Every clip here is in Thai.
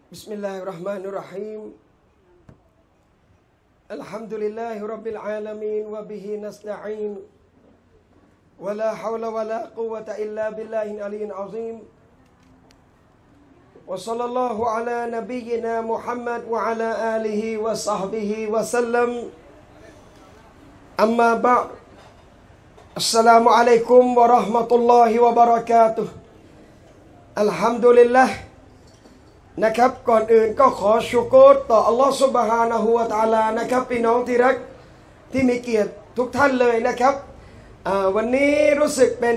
بسم الله الرحمن الرحيم الحمد لله رب العالمين وبه نستعين ولا حول ولا قوة إلا بالله العلي العظيم وصلى الله على نبينا محمد وعلى آله وصحبه وسلم أما بعد السلام عليكم ورحمة الله وبركاته الحمد للهนะครับก่อนอื่นก็ขอชุกรต่ออัลลอฮฺซุบฮานะฮูวะตะอาลานะครับพี่น้องที่รักที่มีเกียรติทุกท่านเลยนะครับวันนี้รู้สึกเป็น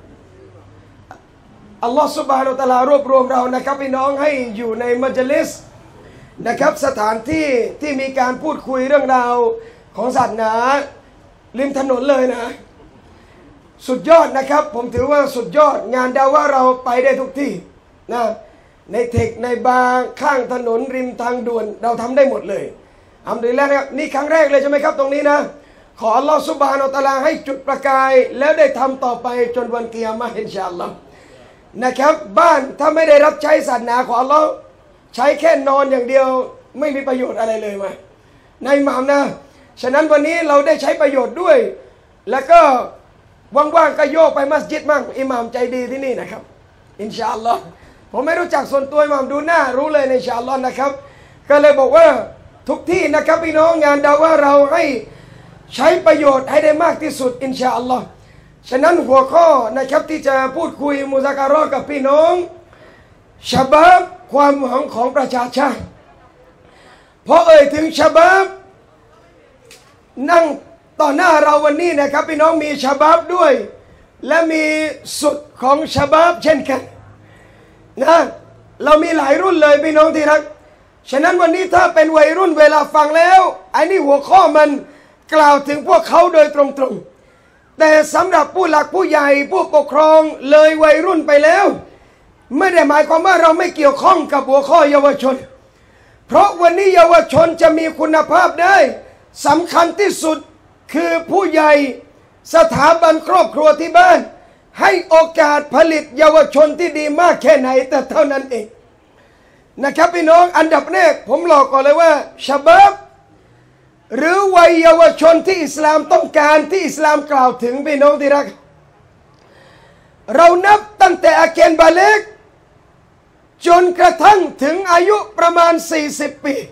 อัลลอฮฺซุบฮานะฮูวะตะอาลารวบรวมเรานะครับพี่น้องให้อยู่ในมัจลิสนะครับสถานที่ที่มีการพูดคุยเรื่องราวของศาสนาริมถนนเลยนะสุดยอดนะครับผมถือว่าสุดยอดงานดาวะเราไปได้ทุกที่นะในเทคในบาร์ข้างถนนริมทางด่วนเราทำได้หมดเลยอัลฮัมดุลิลละห์นะครับนี่ครั้งแรกเลยใช่ไหมครับตรงนี้นะขออัลลอฮฺซุบฮานะฮูวะตะอาลาให้จุดประกายแล้วได้ทำต่อไปจนวันกิยามะฮ์อินชาอัลลอฮ์นะครับบ้านถ้าไม่ได้รับใช้ศาสนาของอัลลอฮ์ใช้แค่นอนอย่างเดียวไม่มีประโยชน์อะไรเลยมาในหมามนะฉะนั้นวันนี้เราได้ใช้ประโยชน์ด้วยแล้วก็ว่างๆก็โยกไปมัสยิดมั่งอิหม่ามใจดีที่นี่นะครับอินชาอัลลอฮ์ผมไม่รู้จักส่วนตัวอิหม่ามดูหน้ารู้เลยในอินชาอัลลอฮ์นะครับก็เลยบอกว่าทุกที่นะครับพี่น้องงานดาวะเราให้ใช้ประโยชน์ให้ได้มากที่สุดอินชาอัลลอฮ์ฉะนั้นหัวข้อนะครับที่จะพูดคุยมุซาการะห์กับพี่น้องชะบับความหวังของประชาชาติพอเอ่ยถึงชะบับนั่งต่อหน้าเราวันนี้นะครับพี่น้องมีชะบับด้วยและมีสุดของชะบับเช่นกันนะเรามีหลายรุ่นเลยพี่น้องที่รักฉะนั้นวันนี้ถ้าเป็นวัยรุ่นเวลาฟังแล้วไอ้นี่หัวข้อมันกล่าวถึงพวกเขาโดยตรงๆแต่สำหรับผู้หลักผู้ใหญ่ผู้ปกครองเลยวัยรุ่นไปแล้วไม่ได้หมายความว่าเราไม่เกี่ยวข้องกับหัวข้อเยาวชนเพราะวันนี้เยาวชนจะมีคุณภาพได้สำคัญที่สุดคือผู้ใหญ่สถาบันครอบครัวที่บ้านให้โอกาสผลิตเยาวชนที่ดีมากแค่ไหนแต่เท่านั้นเองนะครับพี่น้องอันดับแรกผมบอกก่อนเลยว่าชะบับหรือวัยเยาวชนที่อิสลามต้องการที่อิสลามกล่าวถึงพี่น้องที่รักเรานับตั้งแต่อาเกนบาเล็กจนกระทั่งถึงอายุประมาณ40 ปี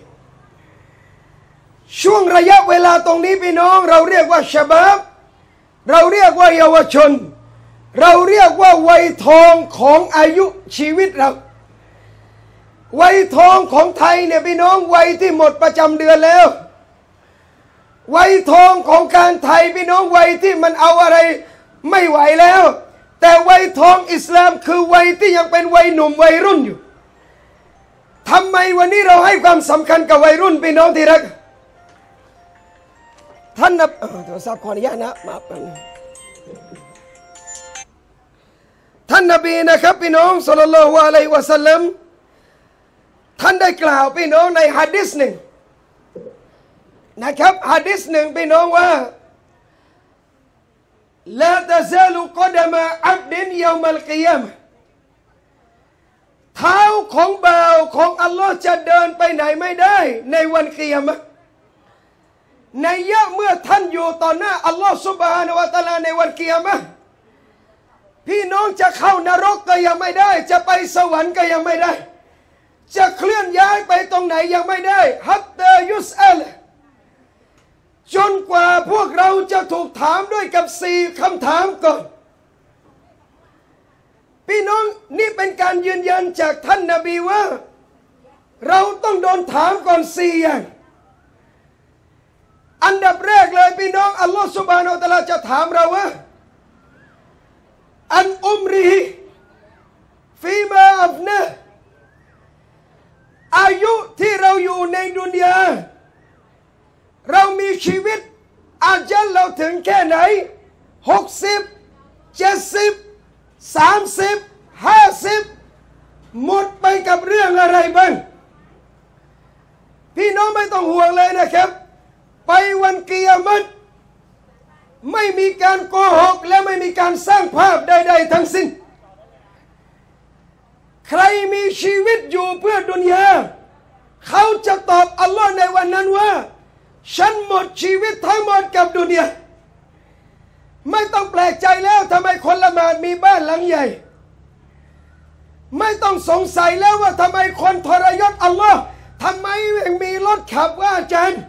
ช่วงระยะเวลาตรงนี้พี่น้องเราเรียกว่าชะบับเราเรียกว่าเยาวชนเราเรียกว่าวัยทองของอายุชีวิตเราวัยทองของไทยเนี่ยพี่น้องวัยที่หมดประจำเดือนแล้ววัยทองของการไทยพี่น้องวัยที่มันเอาอะไรไม่ไหวแล้วแต่วัยทองอิสลามคือวัยที่ยังเป็นวัยหนุ่มวัยรุ่นอยู่ทำไมวันนี้เราให้ความสำคัญกับวัยรุ่นพี่น้องที่รักท่านโทรศัพท์ขออนุญาตนะมาเป็นท่านนบีนะครับพี่น้องศ็อลลัลลอฮุอะลัยฮิวะซัลลัมท่านได้กล่าวพี่น้องในหะดีษหนึ่งนะครับหะดีษหนึ่งพี่น้องว่าลาตะซาลุกอดะมะอับดินยอมัลกิยามะห์เท้าของบ่าวของอัลลอฮ์จะเดินไปไหนไม่ได้ในวันกิยามะห์ในยะเมื่อท่านอยู่ต่อหน้าอัลลอฮ์ซุบฮานะฮูวะตะอาลาในวันกิยามะห์พี่น้องจะเข้านรกก็ยังไม่ได้จะไปสวรรค์ก็ยังไม่ได้จะเคลื่อนย้ายไปตรงไหนยังไม่ได้ฮัตตายุสอัลจนกว่าพวกเราจะถูกถามด้วยกับ4 คำถามก่อนพี่น้องนี่เป็นการยืนยันจากท่านนบีว่าเราต้องโดนถามก่อน4 อย่างอันดับแรกเลยพี่น้องอัลลอฮฺซุบฮานะฮูวะตะอาลาจะถามเราว่าอันอุมรีฟีมาอัฟนะอายุที่เราอยู่ในดุนยาเรามีชีวิตอาจัลเราถึงแค่ไหน60 70 30 50หมดไปกับเรื่องอะไรบ้างพี่น้องไม่ต้องห่วงเลยนะครับไปวันกิยามะห์ไม่มีการโกหกและไม่มีการสร้างภาพใดๆทั้งสิ้น ใรมีชีวิตอยู่เพื่อดุนยาเขาจะตอบอัลลอฮ์ในวันนั้นว่าฉันหมดชีวิตทั้งหมดกับดุนยาไม่ต้องแปลกใจแล้วทำไมคนละหมาดมีบ้านหลังใหญ่ไม่ต้องสงสัยแล้วว่าทำไมคนทรยศอัลลอฮ์ทำไมยังมีรถขับว่าอาจารย์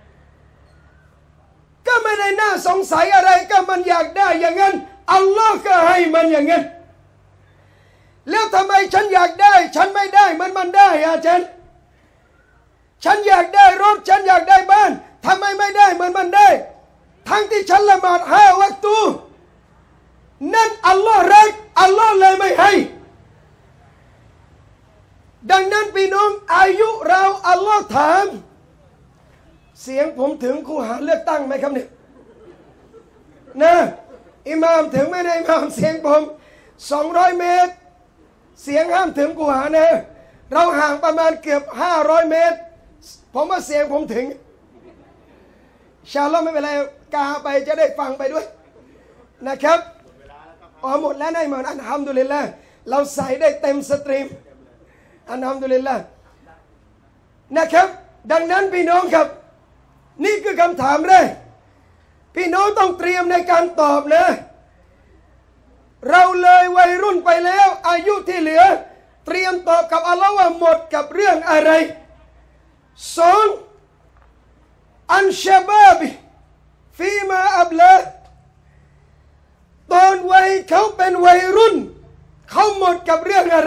ก็ไม่ได้น่าสงสัยอะไรก็มันอยากได้อย่างนั้นอัลลอฮ์ก็ให้มันอย่างนั้นแล้วทำไมฉันอยากได้ฉันไม่ได้มันได้อาจารย์ฉันอยากได้รถฉันอยากได้บ้านทำไมไม่ได้มันได้ทั้งที่ฉันละหมาด5 วักตูนั่นอัลลอฮ์รักอัลลอฮ์เลยไม่ให้ดังนั้นพี่น้องอายุเราอัลลอฮ์ถามเสียงผมถึงคูหาเลือกตั้งไหมครับเนี่ยนะอิหม่ามถึงไม่ได้อิหม่ามเสียงผม200 เมตรเสียงห้ามถึงคูหานะเราห่างประมาณเกือบ500 เมตรผมว่าเสียงผมถึงชาลอไม่เป็นไรกาไปจะได้ฟังไปด้วยนะครับหมดแล้วนะอิหม่ามอัลฮัมดุลิลละห์เราใส่ได้เต็มสตรีมอัลฮัมดุลิลละห์นะครับดังนั้นพี่น้องครับนี่คือคำถามแรกพี่น้องต้องเตรียมในการตอบนะเราเลยวัยรุ่นไปแล้วอายุที่เหลือเตรียมตอบกับอัลลอฮ์ว่าหมดกับเรื่องอะไร2อันชะบาบฟีมาอับลาตอนวัยเขาเป็นวัยรุ่นเขาหมดกับเรื่องอะไร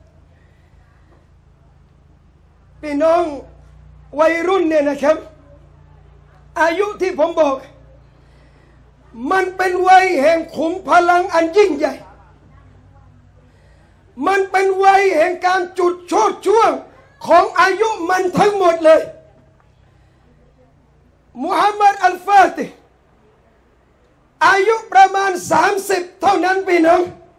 พี่น้องวัยรุ่นเนี่ยนะครับอายุที่ผมบอกมันเป็นวัยแห่งขุมพลังอันยิ่งใหญ่มันเป็นวัยแห่งการจุดโชติช่วงของอายุมันทั้งหมดเลยมุฮัมมัดอัลฟาติอายุประมาณ30เท่านั้นพี่น้อง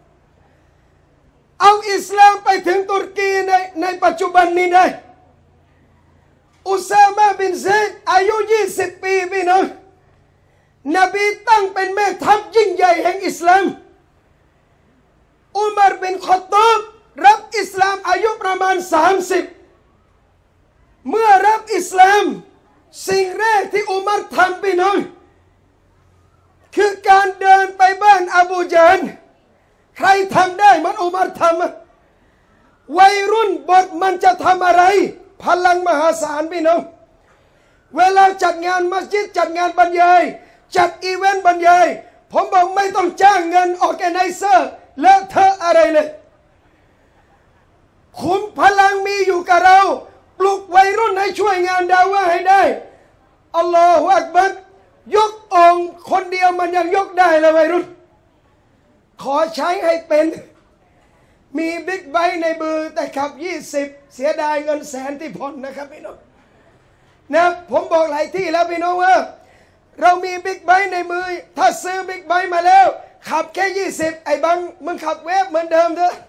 เอาอิสลามไปถึงตุรกีในปัจจุบันนี้ได้อุซามะบินซัยดอายุ20 ปีพี่น้องนบีตั้งเป็นแม่ทัพยิ่งใหญ่แห่งอิสลามอุมัรบินคอฏฏอบรับอิสลามอายุประมาณ30เมื่อรับอิสลามสิ่งแรกที่อุมัรทำพี่น้องคือการเดินไปบ้านอบูญาลใครทำได้มันอุมัรทำวัยรุ่นบทมันจะทำอะไรพลังมหาศาลพี่น้องเวลาจัดงานมัสยิดจัดงานบรรยายจัดอีเวนต์บรรยายผมบอกไม่ต้องจ้างเงินออแกไนเซอร์และเธออะไรเลยขุมพลังมีอยู่กับเราปลุกวัยรุ่นให้ช่วยงานดาวะให้ได้อัลลอฮฺอักบัรยกองค์คนเดียวมันยังยกได้เลยวัยรุ่นขอใช้ให้เป็นมีบิ๊กไบค์ในมือแต่ขับ20เสียดายเงิน100,000ที่ผ่อนนะครับพี่น้องนะผมบอกหลายที่แล้วพี่น้องว่าเรามีบิ๊กไบค์ในมือถ้าซื้อบิ๊กไบค์มาแล้วขับแค่20ไอ้บังมึงขับเวฟเหมือนเดิมเถอะ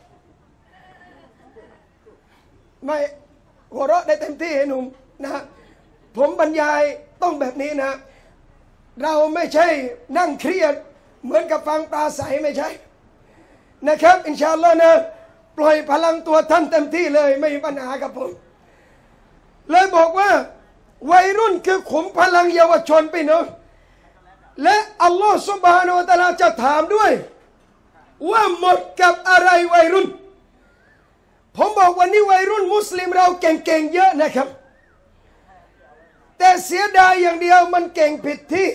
ไม่หัวเราะได้เต็มที่หนุ่มนะผมบรรยายต้องแบบนี้นะเราไม่ใช่นั่งเครียดเหมือนกับฟังปราศัยไม่ใช่นะครับอินชาอัลลอฮ์นะปล่อยพลังตัวท่านเต็มที่เลยไม่มีปัญหากับผมเลยบอกว่าวัยรุ่นคือขุมพลังเยาวชนพี่น้องและอัลลอฮ์ซุบฮานะฮูวะตะอาลาจะถามด้วยว่าหมดกับอะไรวัยรุ่นผมบอกวันนี้วัยรุ่นมุสลิมเราเก่งๆเยอะนะครับแต่เสียดายอย่างเดียวมันเก่งผิดที่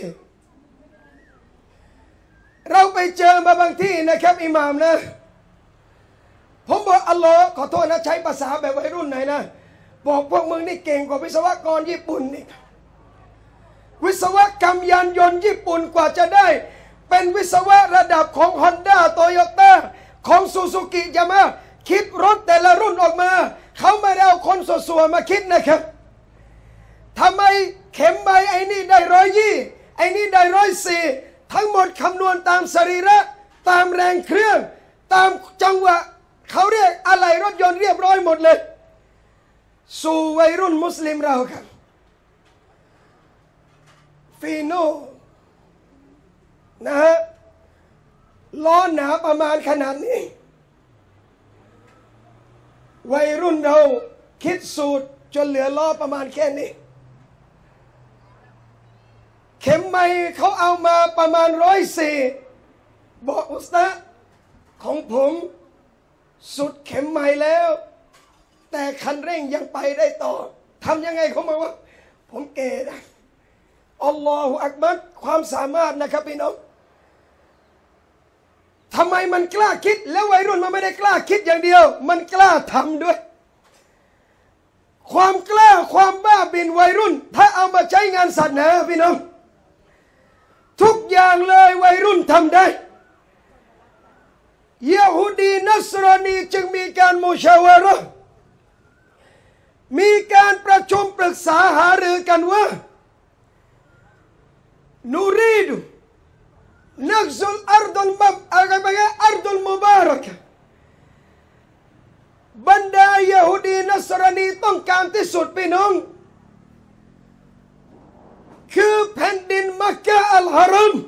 เราไปเจอมาบางที่นะครับอิหม่ามนะผมบอกอัลลอฮ์ขอโทษนะใช้ภาษาแบบวัยรุ่นหน่อยนะบอกพวกมึงนี่เก่งกว่าวิศวกรญี่ปุ่นนี่วิศวกรรมยานยนต์ญี่ปุ่นกว่าจะได้เป็นวิศวะระดับของ Honda Toyota ของ Suzuki จะมาคิดรถแต่ละรุ่นออกมาเขาไม่ได้เอาคนสัวๆมาคิดนะครับทำไมเข็มใบไอ้นี่ได้120ไอ้นี่ได้104ทั้งหมดคำนวณตามสรีระตามแรงเครื่องตามจังหวะเขาเรียกอะไรรถยนต์เรียบร้อยหมดเลยสู่วัยรุ่นมุสลิมเราครับฟีโน่นะฮะล้อหนาประมาณขนาดนี้วัยรุ่นเราคิดสูตรจนเหลือล้อประมาณแค่นี้เข็มไม้เขาเอามาประมาณ104บอกอุสตาดของผมสุดเข็มไม้แล้วแต่คันเร่งยังไปได้ต่อทำยังไงเขาบอกว่าผมเกนะอัลลอฮฺอักบัรความสามารถนะครับพี่น้องทำไมมันกล้าคิดแล้ววัยรุ่นมันไม่ได้กล้าคิดอย่างเดียวมันกล้าทำด้วยความกล้าความบ้าบินวัยรุ่นถ้าเอามาใช้งานศาสนาพี่น้องทุกอย่างเลยวัยรุ่นทำได้ยะฮูดีนัสรนีจึงมีการมุชาวาระห์มีการประชุมปรึกษาหารือกันว่านูรีดูนักซุลอัรดุลมับอะไรบางอย่างอัรดุลมุบารักบรรดายะฮูดีนัสรนีต้องการที่สุดพี่น้องคือแผ่นดินมักกะอัลฮารอม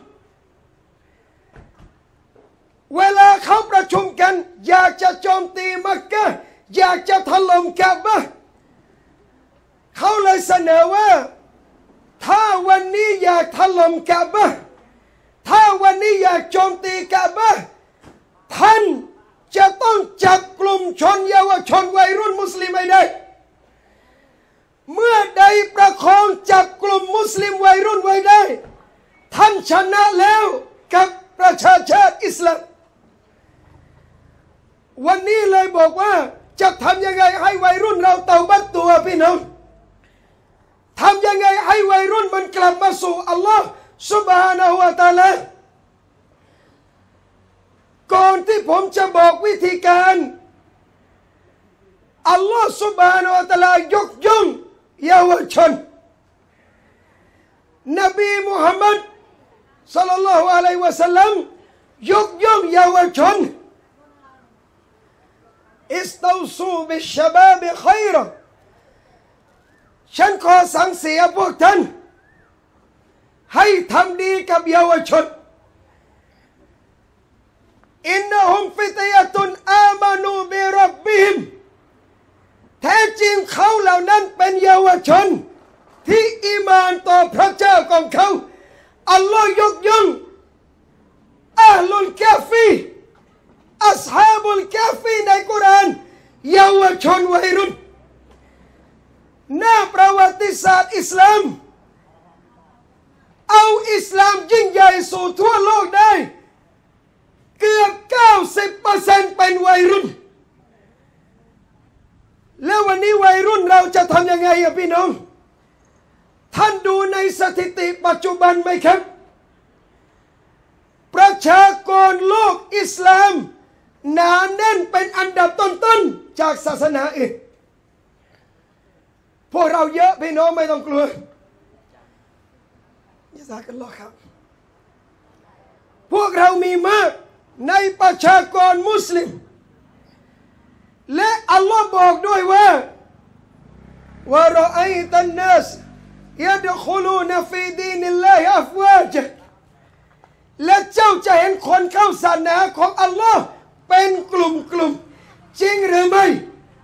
เวลาเขาประชุมกันอยากจะโจมตีมักกะอยากจะถล่มกะบะห์เขาเลยเสนอว่าถ้าวันนี้อยากถล่มกะบะห์ถ้าวันนี้อยากโจมตีกะบะห์ท่านจะต้องจับกลุ่มชนเยาวชนวัยรุ่นมุสลิมให้ได้เมื่อใดประคองจับกลุ่มมุสลิมวัยรุ่นไว้ได้ท่านชนะแล้วกับประชาชาติอิสลามวันนี้เลยบอกว่าจะทำยังไงให้วัยรุ่นเราเตาบัตตัวพี่น้องทำยังไงให้วัยรุ่นมันกลับมาสู่อัลลอฮ์ซุบฮานะฮูวะตะอาลาก่อนที่ผมจะบอกวิธีการอัลลอฮ์ซุบฮานะฮูวะตะอาลายกย่องเยาวชนนบีมุฮัมมัดศ็อลลัลลอฮุอะลัยฮิวะซัลลัมยกย่องเยาวชนอิสตาวซูบิชชะบาบค็อยรอฉันขอสั่งเสียพวกท่านให้ทำดีกับเยาวชนอินนะฮุมฟิตยะตุนอามานูบิร็อบบิฮิมแท้จริงเขาเหล่านั้นเป็นเยาวชนที่อีมานต่อพระเจ้าของเขาอัลลอฮ์ยกย่องอัลลุลกาฟีอัศฮาบุลกาฟีในกุรอานเยาวชนวัยรุ่นหน้าประวัติศาสตร์อิสลามเอาอิสลามยิ่งใหญ่สู่ทั่วโลกได้เกือบ 90% เป็นวัยรุ่นแล้ววันนี้วัยรุ่นเราจะทำยังไงอะพี่น้องท่านดูในสถิติปัจจุบันไหมครับประชากรโลกอิสลามหนาแน่นเป็นอันดับต้นๆจากศาสนาอื่นพวกเราเยอะพี่น้องไม่ต้องกลัวยะซากัลลอฮ์ครับพวกเรามีมากในประชากรมุสลิมและอัลลอฮ์บอกด้วยว่าวะรออัยตันนัสยะดคุลูนฟีดีนิลลาฮิอัฟวาจและเจ้าจะเห็นคนเข้าศาสนาของอัลลอฮ์เป็นกลุ่มจริงหรือไม่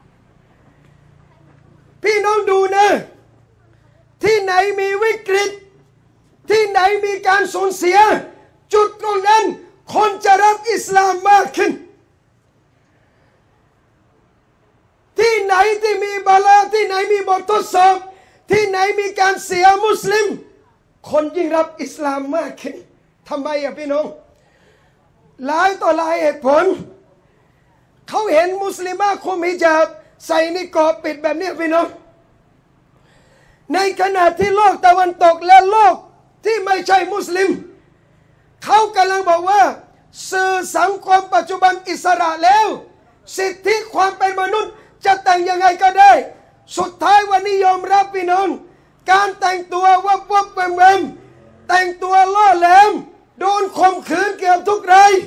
พี่น้องดูนะที่ไหนมีวิกฤตที่ไหนมีการสูญเสียจุดตรงนั้นคนจะรับอิสลามมากขึ้นที่ไหนที่มีบาลาที่ไหนมีบททดสอบที่ไหนมีการเสียมุสลิมคนยิ่งรับอิสลามมากขึ้นทำไมอะพี่น้องหลายต่อหลายเหตุผลเขาเห็นมุสลิมคุมฮิญาบใส่นิกอบปิดแบบนี้พี่น้องในขณะที่โลกตะวันตกและโลกที่ไม่ใช่มุสลิมเขากำลังบอกว่าสื่อสังคมปัจจุบันอิสระแล้วสิทธิความเป็นมนุษย์จะแต่งยังไงก็ได้สุดท้ายวันนี้ยอมรับพี่น้องการแต่งตัวว่าพวกแวมแต่งตัวล่อแหลมโดนข่มขืนเกือบทุกราย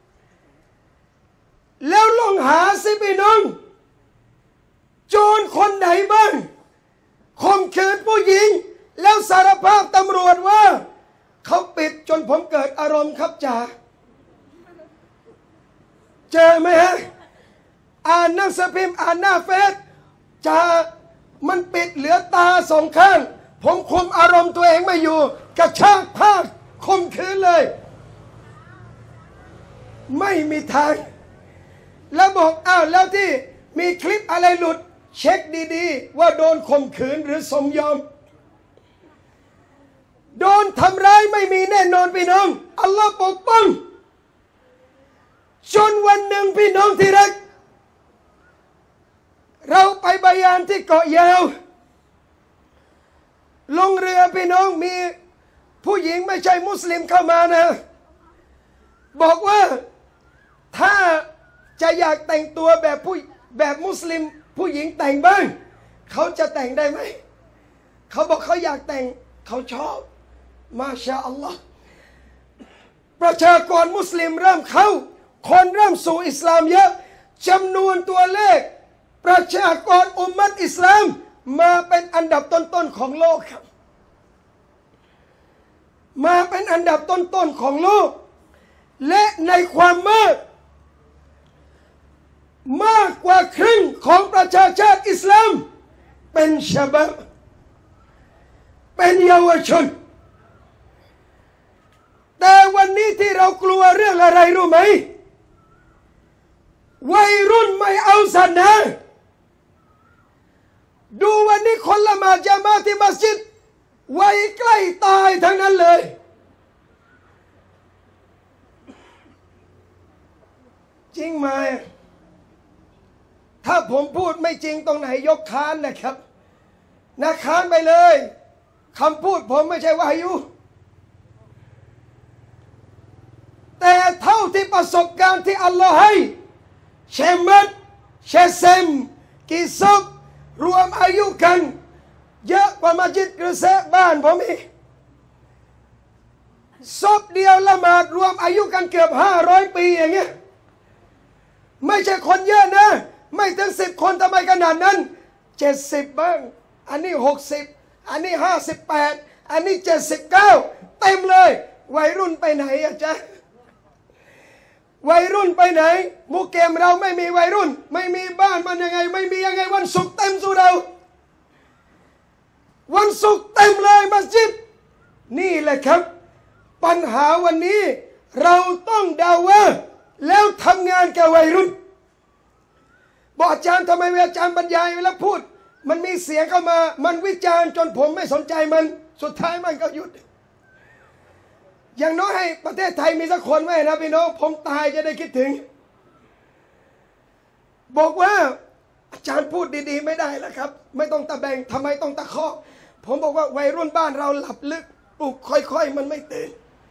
แล้วลองหาสิพี่น้องโจรคนไหนบ้างข่มขืนผู้หญิงแล้วสารภาพตำรวจว่าเขาปิดจนผมเกิดอารมณ์ครับจ่าเจอไหมฮะอ่านหนังสือพิมพ์อ่านหน้าเฟซจะมันปิดเหลือตาสองข้างผมคุมอารมณ์ตัวเองไม่อยู่กระชากผ้าข่มขืนเลยไม่มีทางแล้วบอกอ้าวแล้วที่มีคลิปอะไรหลุดเช็คดีๆว่าโดนข่มขืนหรือสมยอมโดนทำร้ายไม่มีแน่นอนพี่น้องอัลลอฮ์ปกป้องจนวันหนึ่งพี่น้องที่รักเราไปบายานที่เกาะยาวลงเรือพี่น้องมีผู้หญิงไม่ใช่มุสลิมเข้ามานะบอกว่าถ้าจะอยากแต่งตัวแบบมุสลิมผู้หญิงแต่งบ้างเขาจะแต่งได้ไหมเขาบอกเขาอยากแต่งเขาชอบมาชาอัลลอฮ์ประชากรมุสลิมเริ่มเข้าคนเริ่มสู่อิสลามเยอะจำนวนตัวเลขประชากรอุมมัตอิสลามมาเป็นอันดับต้นๆของโลกครับมาเป็นอันดับต้นๆของโลกและในความมากกว่าครึ่งของประชาชาติอิสลามเป็นชะบับเป็นเยาวชนแต่วันนี้ที่เรากลัวเรื่องอะไรรู้ไหมวัยรุ่นไม่เอาศาสนาดูวันนี้คนละหมาดญะมาอะห์ที่มัสยิดวัยใกล้ตายทั้งนั้นเลยจริงไหมถ้าผมพูดไม่จริงตรงไหนยกค้านนะครับนะค้านไปเลยคำพูดผมไม่ใช่วายุแต่เท่าที่ประสบการณ์ที่อัลลอฮ์ให้เชมัดเชเซมกิซบรวมอายุกันเยอะกว่ามัสยิดกระเซบ้านผมอีกศพเดียวละหมาดรวมอายุกันเกือบ500 ปีอย่างเงี้ยไม่ใช่คนเยอะนะไม่ถึง10 คนทำไมขนาดนั้น70บ้างอันนี้60อันนี้58อันนี้79เต็มเลยวัยรุ่นไปไหนอะจ๊ะวัยรุ่นไปไหนมุกเกมเราไม่มีวัยรุ่นไม่มีบ้านมันยังไงไม่มียังไงวันศุกร์เต็มสู่เราวันศุกร์เต็มเลยมัสยิดนี่แหละครับปัญหาวันนี้เราต้องดาวะแล้วทำงานกับวัยรุ่นบอกอาจารย์ทำไมอาจารย์บรรยายแล้วพูดมันมีเสียงเข้ามามันวิจารณ์จนผมไม่สนใจมันสุดท้ายมันก็หยุดอย่างน้อยให้ประเทศไทยมีสักคนไว้นะพี่น้องผมตายจะได้คิดถึงบอกว่าอาจารย์พูดดีๆไม่ได้แล้วครับไม่ต้องตะแบงทำไมต้องตะคอกผมบอกว่าวัยรุ่นบ้านเราหลับลึกปลุกค่อยๆมันไม่ตื่น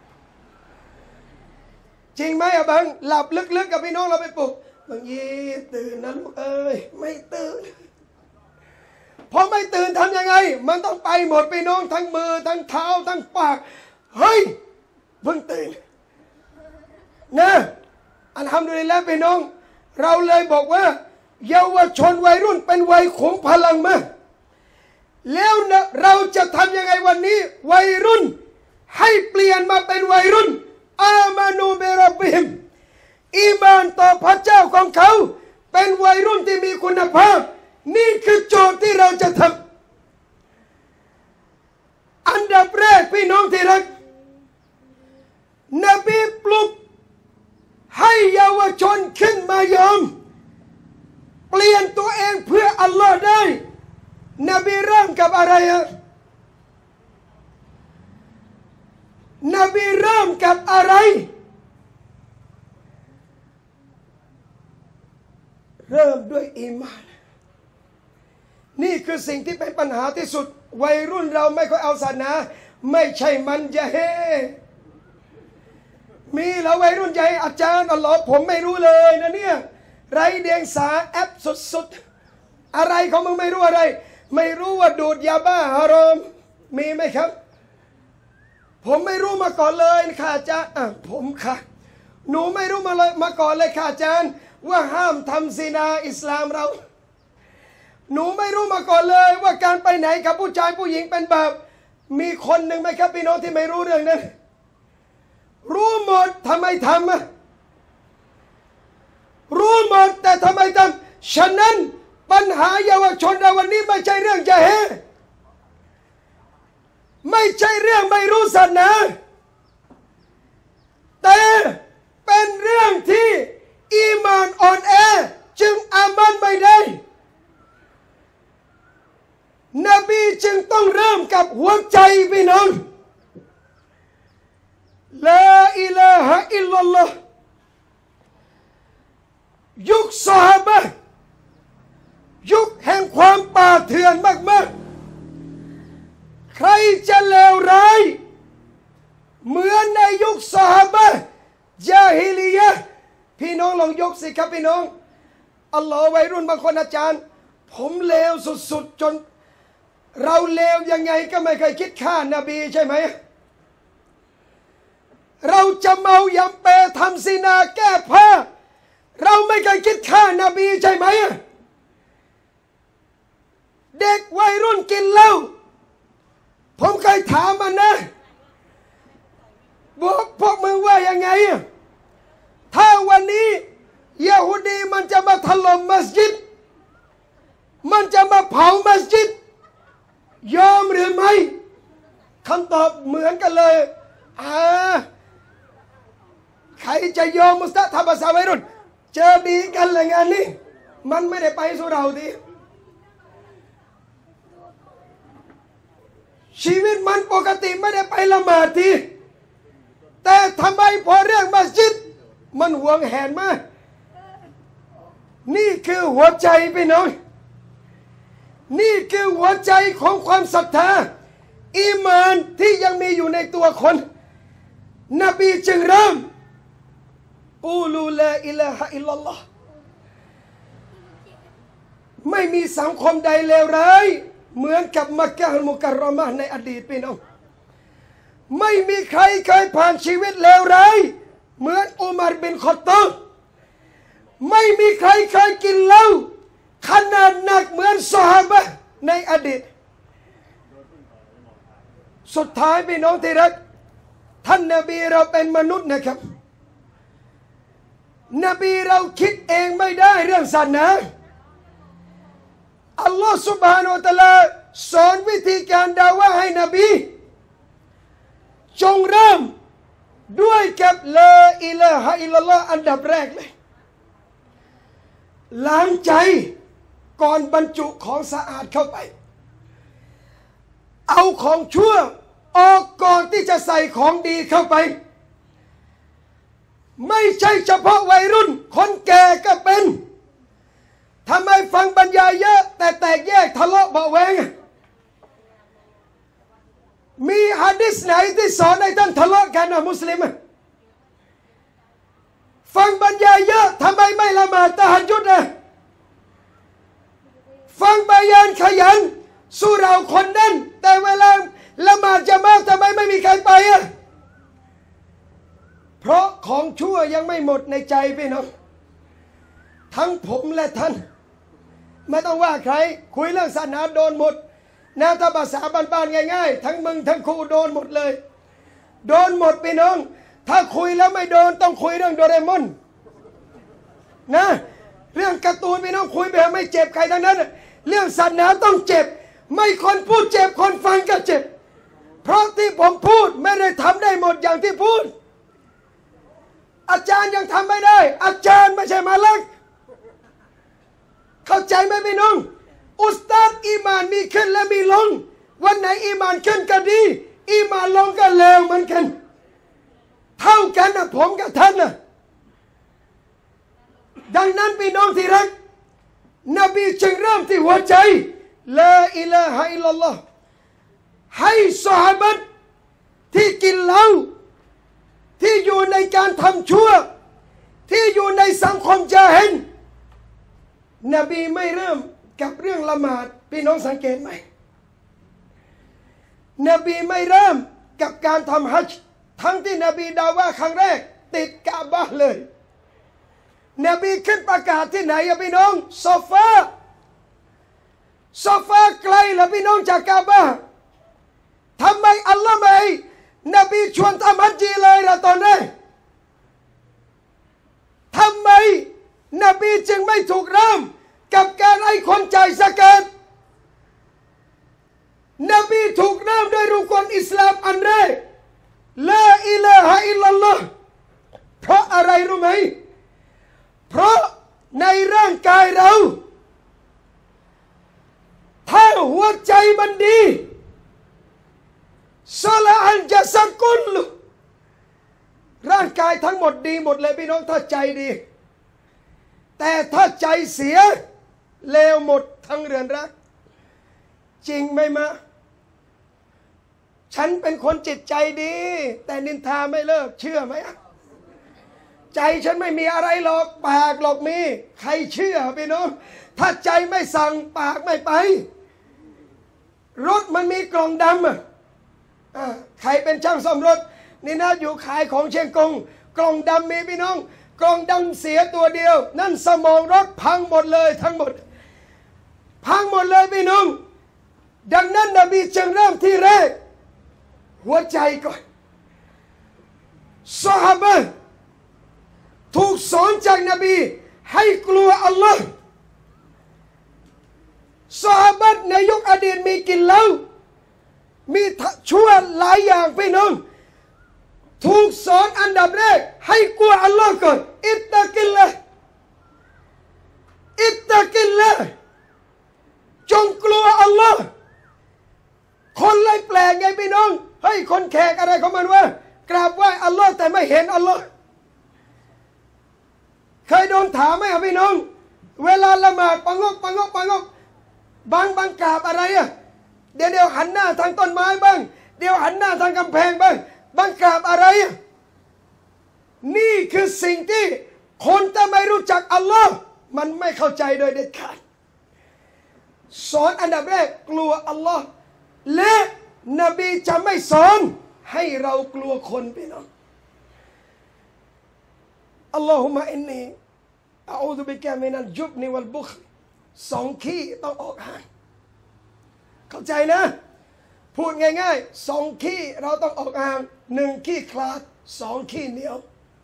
จริงไหมอะบังหลับลึกๆกับพี่น้องเราไปปลุกบางยีตื่นนะลูกเอ้ยไม่ตื่นพอไม่ตื่นทำยังไงมันต้องไปหมดพี่น้องทั้งมือทั้งเท้าทั้งปากเฮ้ยเพิ่งตื่นนะอัลฮัมดุลิลละห์พี่น้องเราเลยบอกว่าเยาวชนวัยรุ่นเป็นวัยขุมพลังมากแล้วนะเราจะทำยังไงวันนี้วัยรุ่นให้เปลี่ยนมาเป็นวัยรุ่นอามานูบิร็อบบิฮิมอีมานต่อพระเจ้าของเขาเป็นวัยรุ่นที่มีคุณภาพนี่คือโจทย์ที่เราจะทำอันดับแรกพี่น้องที่รักนบีปลุกให้เยาวชนขึ้นมายอมเปลี่ยนตัวเองเพื่ออัลลอฮ์ได้นบีเริ่มกับอะไรอะนบีเริ่มกับอะไรเริ่มด้วยอีมานนี่คือสิ่งที่เป็นปัญหาที่สุดวัยรุ่นเราไม่ค่อยเอาศาสนาไม่ใช่มันจะเฮมีแล้ววัยรุ่นใหญ่อาจารย์อัลลอฮ์ผมไม่รู้เลยนะเนี่ยไรเดียงสาแอปสุดๆอะไรเขามึงไม่รู้อะไรไม่รู้ว่าดูดยาบ้าฮารอมมีไหมครับผมไม่รู้มาก่อนเลยค่ะอาจารย์ผมค่ะหนูไม่รู้มาก่อนเลยค่ะอาจารย์ว่าห้ามทำซินาอิสลามเราหนูไม่รู้มาก่อนเลยว่าการไปไหนกับผู้ชายผู้หญิงเป็นบาปมีคนหนึ่งไหมครับพี่น้องที่ไม่รู้เรื่องนั้นรู้หมดทำไมทำรู้หมดแต่ทำไมทำฉะนั้นปัญหาเยาวชนเราวันนี้ไม่ใช่เรื่องจะเฮไม่ใช่เรื่องไม่รู้ศาสนาแต่เป็นเรื่องที่อีหม่านอ่อนแอจึงอามันไม่ได้นบีจึงต้องเริ่มกับหัวใจพี่น้องลาอิลาฮะอิลลัลลอฮ์ยุคซอฮาบะห์ยุคแห่งความป่าเถื่อนมากๆใครจะเลวร้ายเหมือนในยุคซอฮาบะห์ญาฮิลียะห์พี่น้องลองยกสิครับพี่น้องอัลลอฮ์วัยรุ่นบางคนอาจารย์ผมเลวสุดๆจนเราเลวยังไงก็ไม่เคยคิดฆ่านบีใช่ไหมเราจะเมายำเปทำซินาแก้ผ้าเราไม่เคยคิดฆ่านบีใช่ไหมเด็กวัยรุ่นกินเหล้าผมเคยถามมันนะบอกพวกมึงว่ายังไงถ้าวันนี้ยะฮูดีมันจะมาถล่มมัสยิดมันจะมาเผามัสยิดยอมหรือไม่คำตอบเหมือนกันเลยใครจะยอมมุสตะทำภาษาวัยรุ่นเจอดีกันเลยงานนี้มันไม่ได้ไปสู่เราทีชีวิตมันปกติไม่ได้ไปละหมาดทีแต่ทำไมพอเรื่องมัสยิดมันหวงแหนมากนี่คือหัวใจพี่น้องนี่คือหัวใจของความศรัทธาอีหม่านที่ยังมีอยู่ในตัวคนนบีจึงเริ่มกูลูลาอิลาฮะอิลลัลลอฮ์ไม่มีสังคมใดเลวร้ายเหมือนกับมักกะฮ์มุกัรรอมะห์ในอดีตพี่น้องไม่มีใครเคยผ่านชีวิตเลวร้ายเหมือนอุมัรบินคอฏฏอบไม่มีใครเคยกินเหล้าขนาดหนักเหมือนซอฮาบะห์ในอดีตสุดท้ายพี่น้องที่รักท่านนบีเราเป็นมนุษย์นะครับนบีเราคิดเองไม่ได้เรื่องศาสนาอัลลอฮฺซุบฮานะฮูวะตะอาลาสอนวิธีการดาวะห์ให้นบีจงเริ่มด้วยกับลาอิลาฮะอิลลัลลอฮ์อันดับแรกเลยล้างใจก่อนบรรจุของสะอาดเข้าไปเอาของชั่วออกก่อนที่จะใส่ของดีเข้าไปไม่ใช่เฉพาะวัยรุ่นคนแก่ก็เป็นทำไมฟังบรรยายเยอะแต่แตกแยกทะเลาะเบาแวงมีหะดีษไหนที่สอนให้ท่านทะเลาะกันนะมุสลิมฟังบรรยายเยอะทำไมไม่ละหมาดตะฮัจญุดฟังบรรยายขยันสู้เราคนนั้นแต่เวลาละหมาดจะมาทำไมไม่มีใครไปเพราะของชั่วยังไม่หมดในใจพี่น้องทั้งผมและท่านไม่ต้องว่าใครคุยเรื่องศาสนาโดนหมดแนวถ้าภาษาบ้านๆง่ายๆทั้งมึงทั้งครูโดนหมดเลยโดนหมดพี่น้องถ้าคุยแล้วไม่โดนต้องคุยเรื่องโดเรมอนนะเรื่องการ์ตูนพี่น้องคุยแบบไม่เจ็บใครทั้งนั้นเรื่องศาสนาต้องเจ็บไม่คนพูดเจ็บคนฟังก็เจ็บเพราะที่ผมพูดไม่ได้ทำได้หมดอย่างที่พูดอาจารย์ยังทำไม่ได้อาจารย์ไม่ใช่มาลักเข้าใจไหมพี่น้องอุสตาดอีมานมีขึ้นและมีลงวันไหนอีมานขึ้นก็ดีอีมานลงก็เลวเหมือนกันเท่ากันนะผมกับท่านนะดังนั้นพี่น้องที่รักนบีจึงเริ่มที่หัวใจลาอิลาฮะอิลลัลลอฮ์ให้ซอฮาบะห์ที่กินเหล้าที่อยู่ในการทำชั่วที่อยู่ในสังคมญาฮิลนบีไม่เริ่มกับเรื่องละหมาดพี่น้องสังเกตไหมนบีไม่เริ่มกับการทำฮัจญ์ทั้งที่นบีดาวะห์ครั้งแรกติดกะบะห์เลยนบีขึ้นประกาศที่ไหนพี่น้องซอฟาไกลเหรอพี่น้องจากกะบะห์ทำไมอัลลอฮ์ไม่นบีชวนทำฮัจญ์เลยล่ะตอนนั้นทำไมนบีจึงไม่ถูกเริ่มกับการให้คนจ่ายซะกาตนบีถูกเริ่มด้วยรุกนอิสลามอันแรกลาอิลาฮะอิลลัลลอฮ์เพราะอะไรรู้ไหมเพราะในร่างกายเราถ้าหัวใจมันดีซาลาอันจะสักกุลร่างกายทั้งหมดดีหมดเลยพี่น้องถ้าใจดีแต่ถ้าใจเสียเลวหมดทั้งเรือนรักจริงไหมมะฉันเป็นคนจิตใจดีแต่นินทาไม่เลิกเชื่อไหมใจฉันไม่มีอะไรหรอกปากหรอกมีใครเชื่อพี่น้องถ้าใจไม่สั่งปากไม่ไปรถมันมีกล่องดำใครเป็นช่างซ่อมรถนี่นะอยู่ขายของเชียงกงกล่องดำมีพี่น้องกล่องดำเสียตัวเดียวนั่นสมองรถพังหมดเลยทั้งหมดพังหมดเลยพี่น้องดังนั้นนบีจึงเริ่มที่แรกหัวใจก่อนซอฮาบะห์ถูกสอนจากนบีให้กลัวอัลลอฮ์ซอฮาบะห์ในยุคอดีตมีกินเหล้ามีชั่วหลายอย่างพี่น้องถูกสอนอันดับแรกให้กลัวอัลลอฮ์ก่อนอิตตะกิลละอิตตะกิลละจงกลัวอัลลอฮ์คนเลยแปลกไงพี่น้องเฮ้ยคนแขกอะไรของมันวะกราบไหว้อัลลอฮ์แต่ไม่เห็นอัลลอฮ์เคยโดนถามไหมพี่น้องเวลาละหมาดปังกบางกราบอะไรอะเดี๋ยวหันหน้าทางต้นไม้บ้างเดี๋ยวหันหน้าทางกำแพงบ้างบางกราบอะไรอะนี่คือสิ่งที่คนที่ไม่รู้จักอัลลอฮ์มันไม่เข้าใจโดยเด็ดขาดสอนอันดับแรกกลัวอัลลอฮ์และนบีจะไม่สอนให้เรากลัวคนพี่น้องอัลลอฮุมะอินนีอะอูซุบิกะมินัลจุบนิวัลบุคลสองขี้ต้องออกห่างเข้าใจนะพูดง่ายๆสองขี้เราต้องออกห่างหนึ่งขี้คลาดสองขี้เหนียว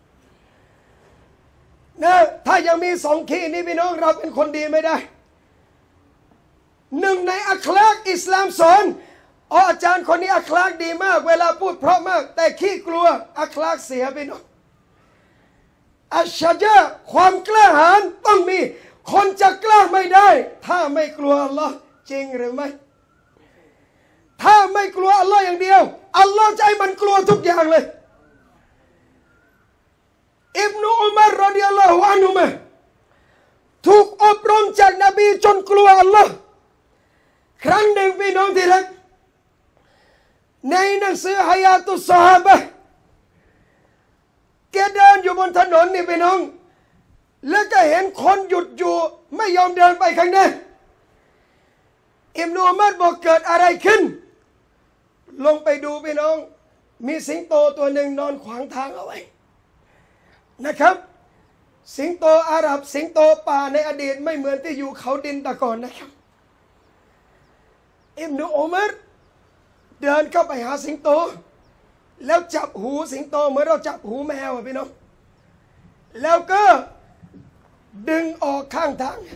นะถ้ายังมีสองขี้นี้พี่น้องเราเป็นคนดีไม่ได้หนึ่งในอัคลากอิสลามสอนอาจารย์คนนี้อัคลากดีมากเวลาพูดเพราะมากแต่ขี้กลัวอัคลากเสียพี่น้องอัชญะความกล้าหาญต้องมีคนจะกล้าไม่ได้ถ้าไม่กลัวอัลลอฮ์จริงหรือไม่ถ้าไม่กลัวอัลลอฮ์อย่างเดียวอัลลอฮ์จะให้มันกลัวทุกอย่างเลยอิบนุอุมัรรอฎิยัลลอฮุอันฮุมะถูกอบรมจากนบีจนกลัวอัลลอฮ์ครั้งหนึ่งพี่น้องที่รักในหนังสือฮายาตุสซอฮาบะห์แกเดินอยู่บนถนนนี่พี่น้องแล้วก็เห็นคนหยุดอยู่ไม่ยอมเดินไปข้างหน้าอิบนุอุมัรบอกเกิดอะไรขึ้นลงไปดูพี่น้องมีสิงโตตัวหนึ่งนอนขวางทางเอาไว้นะครับสิงโตอาหรับสิงโตป่าในอดีตไม่เหมือนที่อยู่เขาดินแต่ก่อนนะครับอิบนุอุมัรเดินเข้าไปหาสิงโตแล้วจับหูสิงโตเหมือนเราจับหูแมวพี่น้องแล้วก็ดึงออกข้างทาง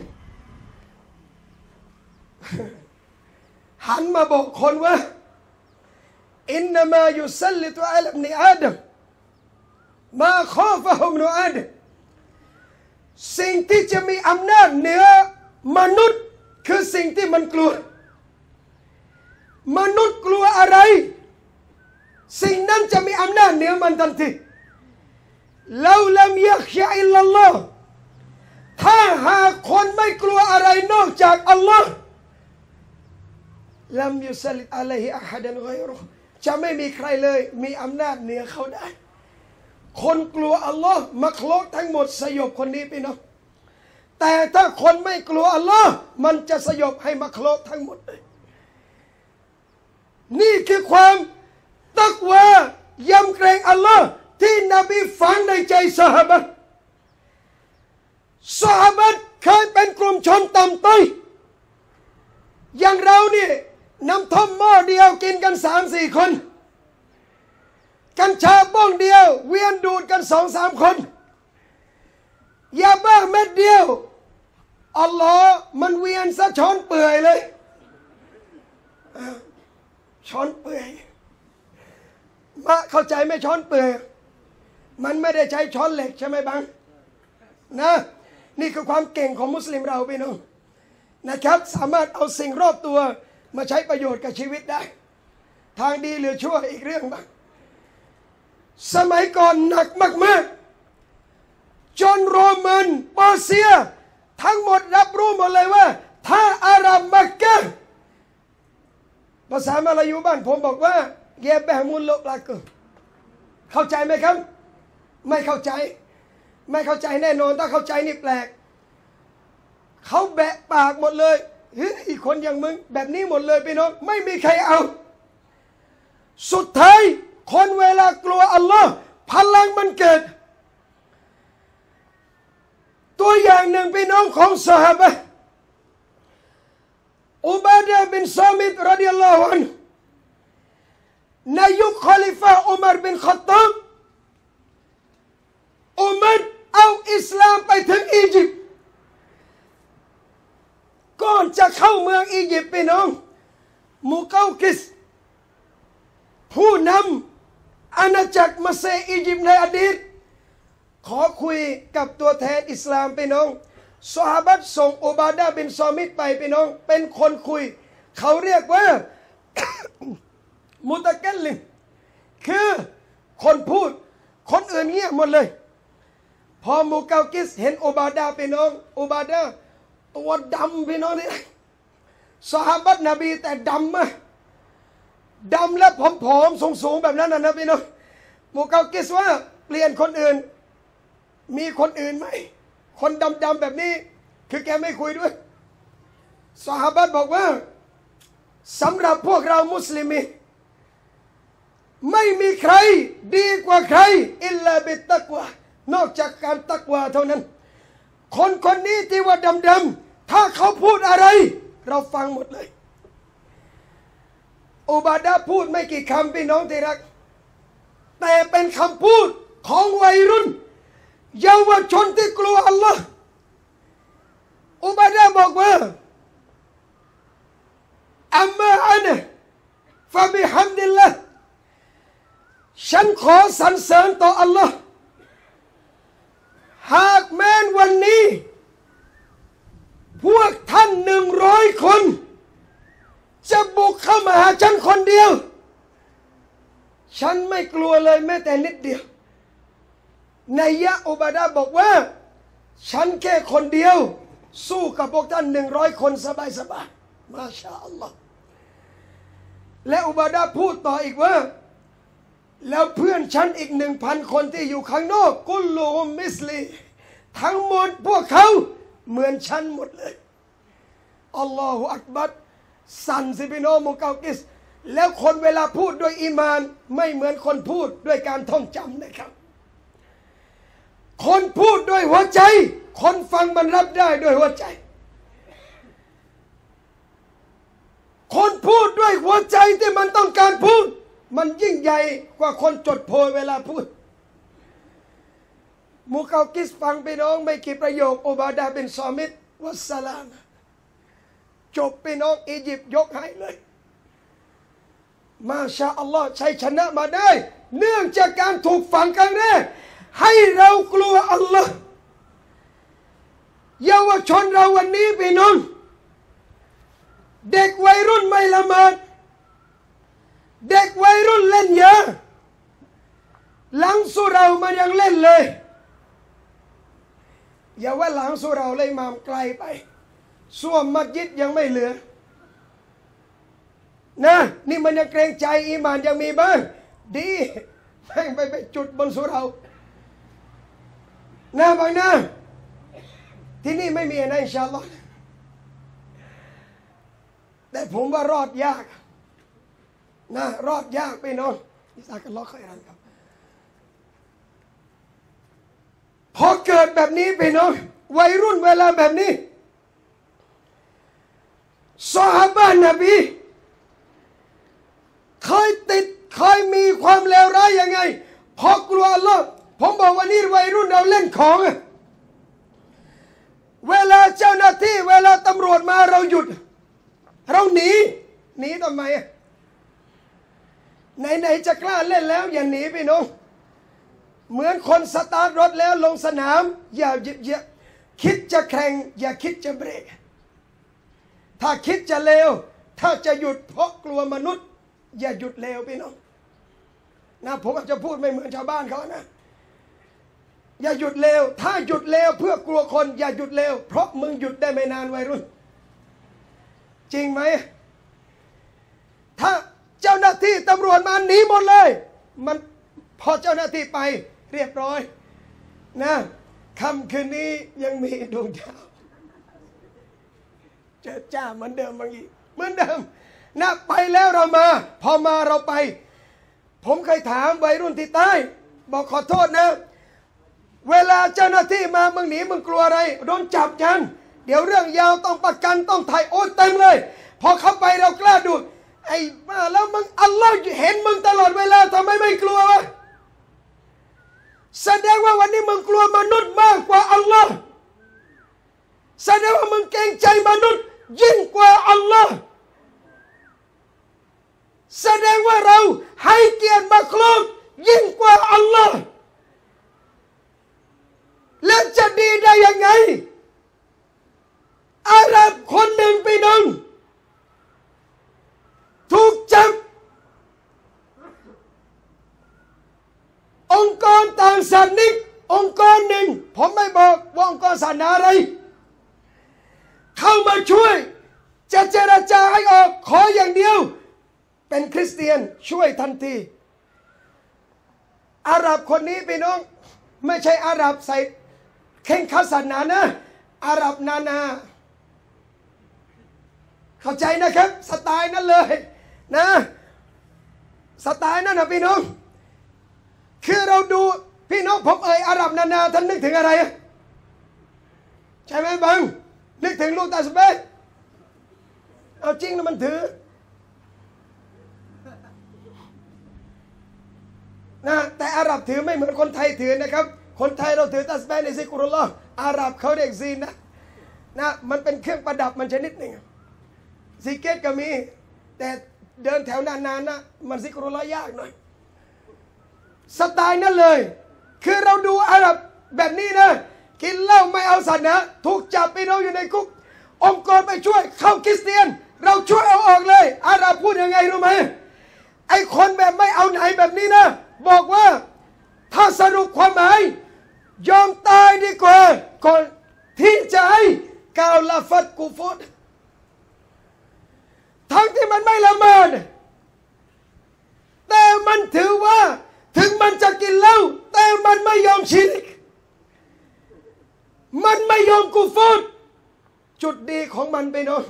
หันมาบอกคนว่าอินนามายุซัลลิตุอัลอิบนุอาดัมมาคอฟะฮุมนุอาดัมสิ่งที่จะมีอำนาจเหนือมนุษย์คือสิ่งที่มันกลัวมนุษย์กลัวอะไรสิ่งนั้นจะมีอำนาจเหนือมันทันทีลาลัมยักชะอิลลัลลอฮ์ถ้าหากคนไม่กลัวอะไรนอกจากอัลลอฮ์ลัมยุซัลลิตอะลัยฮิอะฮัดันฆอยรุฮ์จะไม่มีใครเลยมีอำนาจเหนือเขาได้คนกลัวอัลลอฮ์มักลุกทั้งหมดสยบคนนี้พี่น้องแต่ถ้าคนไม่กลัวอัลลอฮ์มันจะสยบให้มักลุกทั้งหมดเลยนี่คือความตักวายำเกรงอัลลอฮ์ที่นบีฝังในใจซอฮาบะห์ซอฮาบะห์เคยเป็นกลุ่มชนต่ำต้อยอย่างเรานี่น้ำท่อมหม้อเดียวกินกัน3-4 คนกัญชาบ้องเดียวเวียนดูดกัน2-3 คนยาบ้าเม็ดเดียวอัลลอฮ์มันเวียนซะช้อนเปื่อยเลยช้อนเปื่อยมาเข้าใจไหมช้อนเปื่อยมันไม่ได้ใช้ช้อนเหล็กใช่ไหมบังนะนี่คือความเก่งของมุสลิมเราพี่น้องนะครับสามารถเอาสิ่งรอบตัวมาใช้ประโยชน์กับชีวิตได้ทางดีหรือชั่วอีกเรื่องบ้างสมัยก่อนหนักมากๆจนโรมันเปอร์เซียทั้งหมดรับรู้หมดเลยว่าถ้าอาหรับมักกะฮ์ภาษามาลายูบ้านผมบอกว่าเยเบะมุลโลลากะเข้าใจไหมครับไม่เข้าใจแน่นอนถ้าเข้าใจนี่แปลกเขาแบะปากหมดเลยเฮ้ยคนอย่างมึงแบบนี้หมดเลยพี่น้องไม่มีใครเอาสุดท้ายคนเวลากลัวอัลลอฮ์พลังมันเกิดตัวอย่างหนึ่งพี่น้องของซอฮาบะห์อุบาดะห์บินซามิตรรดิยัลลอฮุอันฮุในยุคคอลิฟะห์อุมัรบินค็อฏฏอบอุมัรเอาอิสลามไปถึงอียิปต์ก่อนจะเข้าเมืองอียิปต์พี่น้องมุเกากิสผู้นำอาณาจักรมาเซอียิปต์ในอดีตขอคุยกับตัวแทนอิสลามพี่น้องซอฮาบะห์ส่งอุบาดะห์บินซอมิตไปพี่น้องเป็นคนคุยเขาเรียกว่า มุตะกัลลิมคือคนพูดคนอื่นเงียบหมดเลยพอมุเกากิสเห็นอุบาดะห์พี่น้องอุบาดะห์ตัวดำพี่น้องนี่ซอฮาบะห์นบีแต่ดำมากดำและผอมๆสูงๆแบบนั้นนะพี่น้องมุเกากิสว่าเปลี่ยนคนอื่นมีคนอื่นไหมคนดำๆแบบนี้คือแกไม่คุยด้วยซอฮาบะห์บอกว่าสำหรับพวกเรามุสลิมไม่มีใครดีกว่าใครอิลลาบิตตักวานอกจากการตักวาเท่านั้นคนนี้ที่ว่าดำๆถ้าเขาพูดอะไรเราฟังหมดเลยอุบาดะห์พูดไม่กี่คำพี่น้องที่รักแต่เป็นคำพูดของวัยรุ่นเยาวชนที่กลัวอัลลอฮ์อุบาดะห์บอกว่าอัมมาอันะฟะบิฮัมดิลลาห์ฉันขอสรรเสริญต่ออัลลอฮ์หากแม้นวันนี้พวกท่าน100 คนจะบุกเข้ามาหาฉันคนเดียวฉันไม่กลัวเลยแม้แต่นิดเดียวนัยยะอุบาดะห์บอกว่าฉันแค่คนเดียวสู้กับพวกท่าน100 คนสบายๆมาชาอัลลอฮ์และอุบาดะห์พูดต่ออีกว่าแล้วเพื่อนฉันอีก1,000 คนที่อยู่ข้างนอกกุลลูฮุมมิสลีทั้งหมดพวกเขาเหมือนฉันหมดเลยอัลลอฮฺอักบัรสั่นสิพี่น้องมุเกากิสแล้วคนเวลาพูดด้วยอีมานไม่เหมือนคนพูดด้วยการท่องจำนะครับคนพูดด้วยหัวใจคนฟังมันรับได้ด้วยหัวใจคนพูดด้วยหัวใจที่มันต้องการพูดมันยิ่งใหญ่กว่าคนจดโพยเวลาพูดมุเกากิสฟังพี่น้องไม่กี่ประโยคอุบาดะห์บินซอมิตวัสสลามจบพี่น้องอียิปต์ยกให้เลยมาชาอัลลอฮ์ชัยชนะมาได้เนื่องจากการถูกฝังครั้งแรกให้เรากลัวอัลลอฮ์เยาวชนเราวันนี้พี่น้องเด็กวัยรุ่นไม่ละหมาดเด็กวัยรุ่นเล่นเยอะหลังสุเรามันยังเล่นเลยอย่าว่าหลังสุเราเลยมามไกลไปส้วมมัสยิดยังไม่เหลือนะนี่มันยังเกรงใจอีหม่านยังมีบ้างดีแม่งไปจุดบนสุเรานะบางนะที่นี่ไม่มีนะอินชาอัลลอฮ์แต่ผมว่ารอดยากนะรอดยากไปน้องอิสากันล็อกใครรันครับพอเกิดแบบนี้ไปน้องวัยรุ่นเวลาแบบนี้ซอฮาบะห์นบีเคยมีความเลวร้ายยังไงพอกลัวอัลลอฮ์ผมบอกว่านี่วัยรุ่นเราเล่นของเจ้าหน้าที่เวลาตำรวจมาเราหยุดเราหนีทำไมไหนจะกล้าเล่นแล้วอย่าหนีพี่น้องเหมือนคนสตาร์ทรถแล้วลงสนามอย่าคิดจะแข่งอย่าคิดจะเบรกถ้าคิดจะเลวถ้าจะหยุดเพราะกลัวมนุษย์อย่าหยุดเลวพี่น้องนะผมอาจจะพูดไม่เหมือนชาวบ้านเขานะอย่าหยุดเลวถ้าหยุดเลวเพื่อกลัวคนอย่าหยุดเลวเพราะมึงหยุดได้ไม่นานวัยรุ่นจริงไหมถ้าเจ้าหน้าที่ตำรวจมาหนีหมดเลยมันพอเจ้าหน้าที่ไปเรียบร้อยนะค่ำคืนนี้ยังมีดวงดาวเจอจ้าเหมือนเดิมบางทีเหมือนเดิมนะไปแล้วเรามาพอมาเราไปผมเคยถามวัยรุ่นที่ใต้บอกขอโทษนะเวลาเจ้าหน้าที่มามึงหนีมึงกลัวอะไรโดนจับกันเดี๋ยวเรื่องยาวต้องประกันต้องไถ่โอ้เต็มเลยพอเขาไปเรากล้าดูไอ้บ้าแล้วมึงอัลลอฮ์เห็นมึงตลอดเวลาทำไมไม่กลัววะแสดงว่าวันนี้มึงกลัวมนุษย์มากกว่าอัลลอฮ์แสดงว่ามึงเกรงใจมนุษย์ยิ่งกว่าอัลลอฮ์แสดงว่าเราให้เกียรติมักลุกยิ่งกว่าอัลลอฮ์แล้วจะดีได้ยังไงอาหรับคนหนึ่งไปหนึ่งถูกจับองค์กรต่างศาสนิกองค์กรหนึ่งผมไม่บอกว่าองค์กรศาสนาอะไรเข้ามาช่วยจะเจรจาให้ออกขออย่างเดียวเป็นคริสเตียนช่วยทันทีอาหรับคนนี้พี่น้องไม่ใช่อาหรับใส่เข่งขัดศาสนานะอาหรับนาเข้าใจนะครับสไตล์นั้นเลยนะสไตล์นั้นนะพี่น้องคือเราดูพี่น้องผมอาหรับนาท่านนึกถึงอะไรใช่ไหมบังนึกถึงลูกตาสเปนเอาจริงนะมันถือนะแต่อาหรับถือไม่เหมือนคนไทยถือนะครับคนไทยเราถือตัสบีฮ์ในซิกรุลลอฮ์อาหรับเขาเรียกซีนนะมันเป็นเครื่องประดับมันชนิดหนึ่งซิกเก็ตก็มีแต่เดินแถวนานๆนะมันซิกรุลลอฮ์ยากหน่อยสไตล์นั่นเลยคือเราดูอาหรับแบบนี้นะกินเหล้าไม่เอาศาสนาถูกจับไปเราอยู่ในคุกองค์กรไปช่วยเข้าคริสเตียนเราช่วยเอาออกเลยอาหรับพูดยังไงรู้ไหมไอ้คนแบบไม่เอาไหนแบบนี้นะบอกว่าถ้าสรุปความหมายยอมตายดีกว่าก่อนที่จะให้กล่าวละฟัดกูฟดทั้งที่มันไม่ละเมิดแต่มันถือว่าถึงมันจะกินเหล้าแต่มันไม่ยอมชิริกมันไม่ยอมกูฟดจุดดีของมันไปเนาะ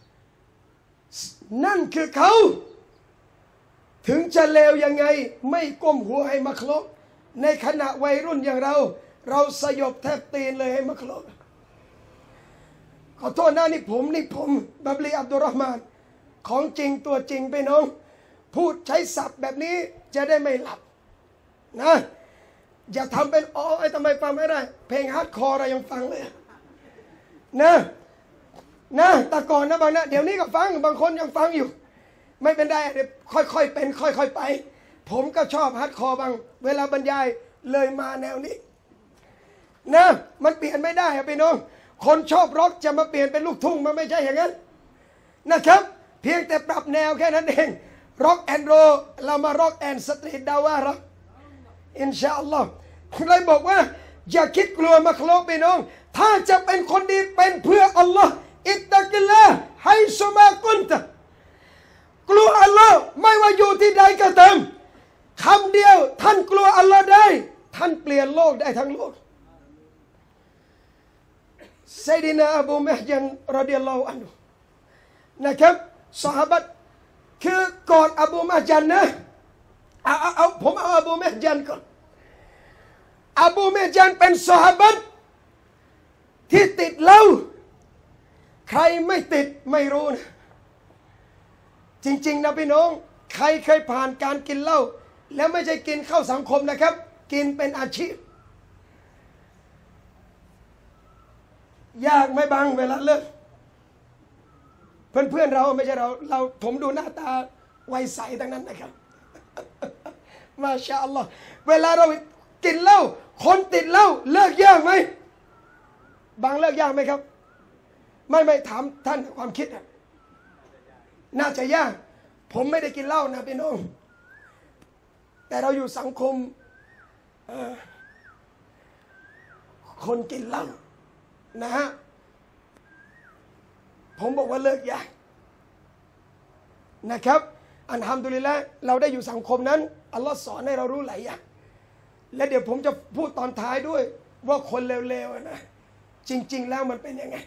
นั่นคือเขาถึงจะเลวยังไงไม่ก้มหัวให้มักลกในขณะวัยรุ่นอย่างเราสยบแทบตีนเลยให้มักลกขอโทษนะนี่ผมบับลีอับดุลรอห์มานของจริงตัวจริงไปน้องพูดใช้ศัพท์แบบนี้จะได้ไม่หลับนะอย่าทำเป็นไอ้ทำไมฟังไม่ได้เพลงฮาร์ดคอร์อะไรยังฟังเลยนะแต่ก่อนนะบางนะเดี๋ยวนี้ก็ฟังบางคนยังฟังอยู่ไม่เป็นไรเดี๋ยวค่อยๆเป็นค่อยๆไปผมก็ชอบฮาร์ดคอร์บางเวลาบรรยายเลยมาแนวนี้นะมันเปลี่ยนไม่ได้อะพี่น้องคนชอบร็อกจะมาเปลี่ยนเป็นลูกทุ่งมันไม่ใช่อย่างนั้นนะครับเพียงแต่ปรับแนวแค่นั้นเองร็อกแอนด์โรเรามาร็อกแอนด์สตรีทดาวาระอินชาอัลลอฮ์เลยบอกว่าอย่าคิดกลัวมักลุกพี่น้องถ้าจะเป็นคนดีเป็นเพื่ออัลลอฮ์อิตตะกิลลาฮ์ไฮซุมากุนตะกลัวอัลลอฮ์ไม่ว่าอยู่ที่ใดก็ตามคำเดียวท่านกลัวอัลลอฮ์ได้ท่านเปลี่ยนโลกได้ทั้งโลกซัยดินาอบูมะฮ์ญันรอฎิยัลลอฮุอันฮุนะครับซอฮาบะห์คือก่อนอบูมะฮ์ญันนะผมเอาอบูมะฮ์ญันก่อนอบูมะฮ์ญันเป็นซอฮาบะห์ที่ติดเหล้าใครไม่ติดไม่รู้นะจริงๆนะพี่น้องใครเคยผ่านการกินเหล้าแล้วไม่ใช่กินเข้าสังคมนะครับกินเป็นอาชีพยากไหมบางเวลาเลิกเพื่อนเราไม่ใช่เราผมดูหน้าตาวัยใสทั้งนั้นนะครับ มาชาอัลลอฮ์เวลาเรากินเหล้าคนติดเหล้าเลิกยากไหมบางเลิกยากไหมครับไม่ถามท่านความคิดน่าจะยากผมไม่ได้กินเหล้านะพี่น้องแต่เราอยู่สังคมคนกินเหล้านะฮะผมบอกว่าเลิกยากนะครับอัลฮัมดุลิลละห์เราได้อยู่สังคมนั้นอัลลอฮ์สอนให้เรารู้หลายอย่างและเดี๋ยวผมจะพูดตอนท้ายด้วยว่าคนเลวๆนะจริงๆแล้วมันเป็นยังไง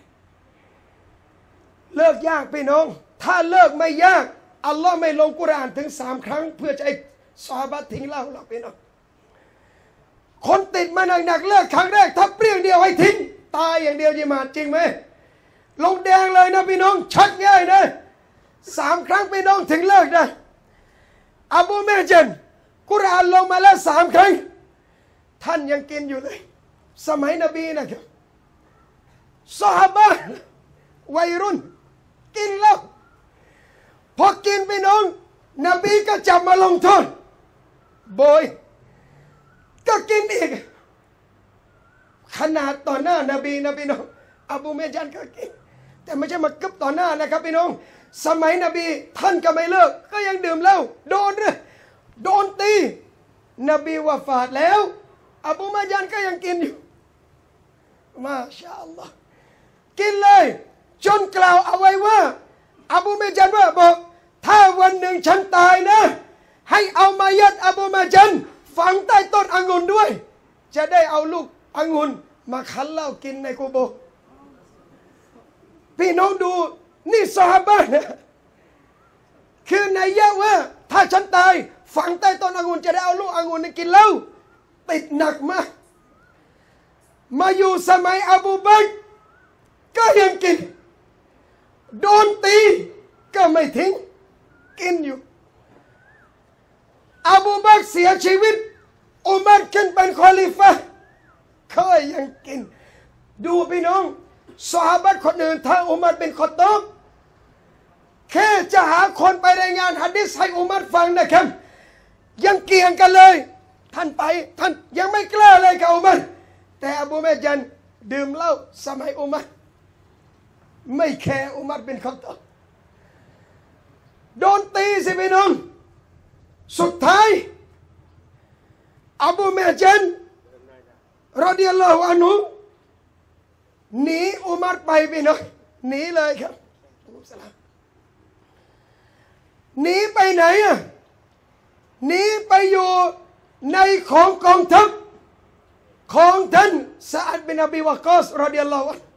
เลิกยากพี่น้องถ้าเลิกไม่ยากอัลลอฮ์ไม่ลงกุรอานถึง3 ครั้งเพื่อจะให้ซอฮาบะห์ทิ้งเหล้าหรอกพี่น้องคนติดมาหนักๆเลิกครั้งแรกถ้าเปรี้ยงเดียวให้ทิ้งตายอย่างเดียวจิมาจริงไหมลงแดงเลยนะพี่น้องชักง่ายนะ3 ครั้งพี่น้องถึงเลิกได้อบูเมจันกุรอานลงมาแล้ว3 ครั้งท่านยังกินอยู่เลยสมัยนบีนะครับซอฮาบะห์วัยรุ่นกินเหล้าพอกินพี่น้องนบีก็จับมาลงโทษโบยก็กินอีกขนาดต่อหน้านบีนะพี่น้องอบูเมจันก็กินแต่ไม่ใช่มากึบต่อหน้านะครับพี่น้องสมัยนบีท่านก็ไม่เลิกก็ยังดื่มเหล้าโดนเลยโดนตีนบีวะฟาตแล้วอบูเมจันก็ยังกินอยู่มาชาอัลลอฮ์กินเลยจนกล่าวเอาไว้ว่าอบูเมจันว่าบอกถ้าวันหนึ่งฉันตายนะให้เอามายัดอบูเมจันฝังใต้ต้นองุ่นด้วยจะได้เอาลูกองุ่นมาคั้นเหล้ากินในกุโบร์พี่น้องดูนี่ซอฮาบะห์นะคือนัยยะว่าถ้าฉันตายฝังใต้ต้นองุ่นจะได้เอาลูกองุ่นกินเหล้าติดหนักมากมาอยู่สมัยอบูบักรก็ยังกินโดนตีก็ไม่ทิ้งกินอยู่อบูบักรเสียชีวิตอุมัรขึ้นเป็นคอลิฟะห์ก็ยังกินดูพี่น้องซอฮาบะห์คนอื่นถ้าอุมัรเป็นคอตอบแค่จะหาคนไปรายงานหะดีษให้อุมัรฟังนะครับยังเกี่ยงกันเลยท่านไปท่านยังไม่กล้าเลยกับอุมัรแต่อบูเมจันดื่มเหล้าสมัยอุมัรไม่แคร์อุมัรเป็นคอตอบโดนตีสิพี่น้องสุดท้ายอบูเมจันรอฎิยัลลอฮุอันฮุหนีอุมัรไปพี่น้องหนีเลยครับหนีไปไหนอ่ะหนีไปอยู่ในของกองทัพของท่านซะอัดบินอบีวะกอสรอฎิยัลลอฮุอันฮุ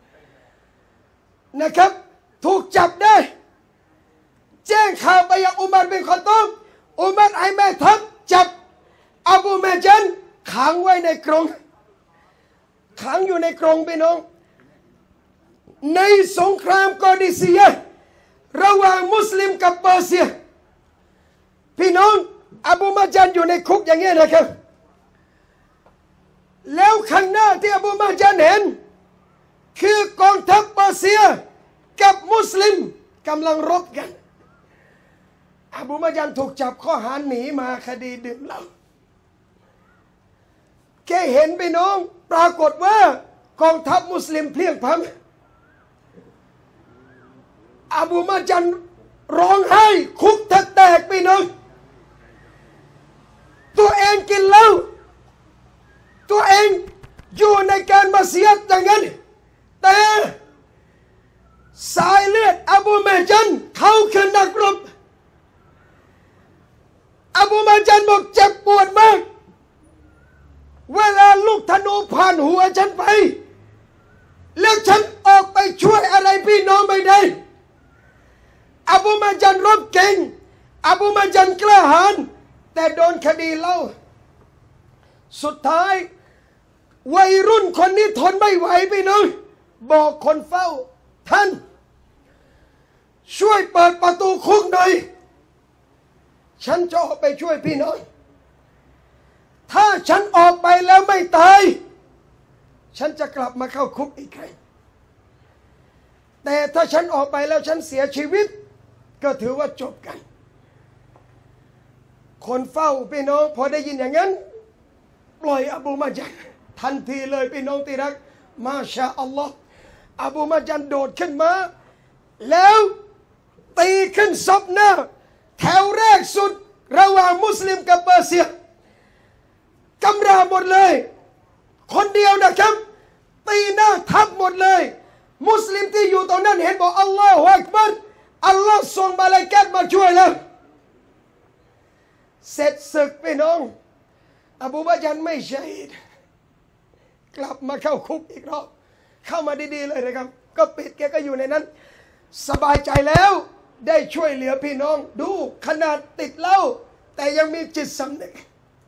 นะครับถูกจับได้แจ้งข่าวไปยังอุมัรบินคอฏฏอบอุมัรไอ้แม่ทัพจับอบูเมจันขังไว้ในกรงขังอยู่ในกรงพี่น้องในสงครามกอดิซียะห์ระหว่างมุสลิมกับเปอร์เซียพี่น้องอบูเมจันอยู่ในคุกอย่างเงี้ยนะครับแล้วข้างหน้าที่อบูเมจันเห็นคือกองทัพเปอร์เซียกับมุสลิมกำลังรบกันอบูเมจันถูกจับข้อหาหนีมาคดีดื่มเหล้าแค่เห็นพี่น้องปรากฏว่ากองทัพมุสลิมเพลียงพล้ำอบูเมจันร้องไห้คุกแตกพี่น้องตัวเองกินเหล้าตัวเองอยู่ในการมัสยิดอย่างนั้นแต่สายเลือดอบูเมจันเขาคือนักรบอบูเมจันบอกเจ็บปวดมากเวลาลูกธนูผ่านหัวฉันไปแล้วฉันออกไปช่วยอะไรพี่น้องไม่ได้อบูเมจันรบเก่งอบูเมจันกล้าหาญแต่โดนคดีเหล้าสุดท้ายวัยรุ่นคนนี้ทนไม่ไหวพี่น้องบอกคนเฝ้าท่านช่วยเปิดประตูคุกหน่อยฉันจะออกไปช่วยพี่น้องถ้าฉันออกไปแล้วไม่ตายฉันจะกลับมาเข้าคุกอีกครั้งแต่ถ้าฉันออกไปแล้วฉันเสียชีวิตก็ถือว่าจบกันคนเฝ้าพี่น้องพอได้ยินอย่างนั้นปล่อยอบูมาจันทันทีเลยพี่น้องที่รักมาชาอัลลอฮ์อบูมาจันโดดขึ้นมาแล้วตีขึ้นซบหน้าแถวแรกสุดระหว่างมุสลิมกับเปอร์เซียกำราบหมดเลยคนเดียวนะครับตีหน้าทับหมดเลยมุสลิมที่อยู่ตรงนั้นเห็นบอกอัลลอฮฺอักบัรอัลลอฮ์ส่งมาลาอิกะฮ์มาช่วยแล้วเสร็จศึกพี่น้องอบูบะจันไม่ใช่กลับมาเข้าคุกอีกรอบเข้ามาดีๆเลยนะครับก็ปิดแกก็อยู่ในนั้นสบายใจแล้วได้ช่วยเหลือพี่น้องดูขนาดติดเหล้าแต่ยังมีจิตสำนึก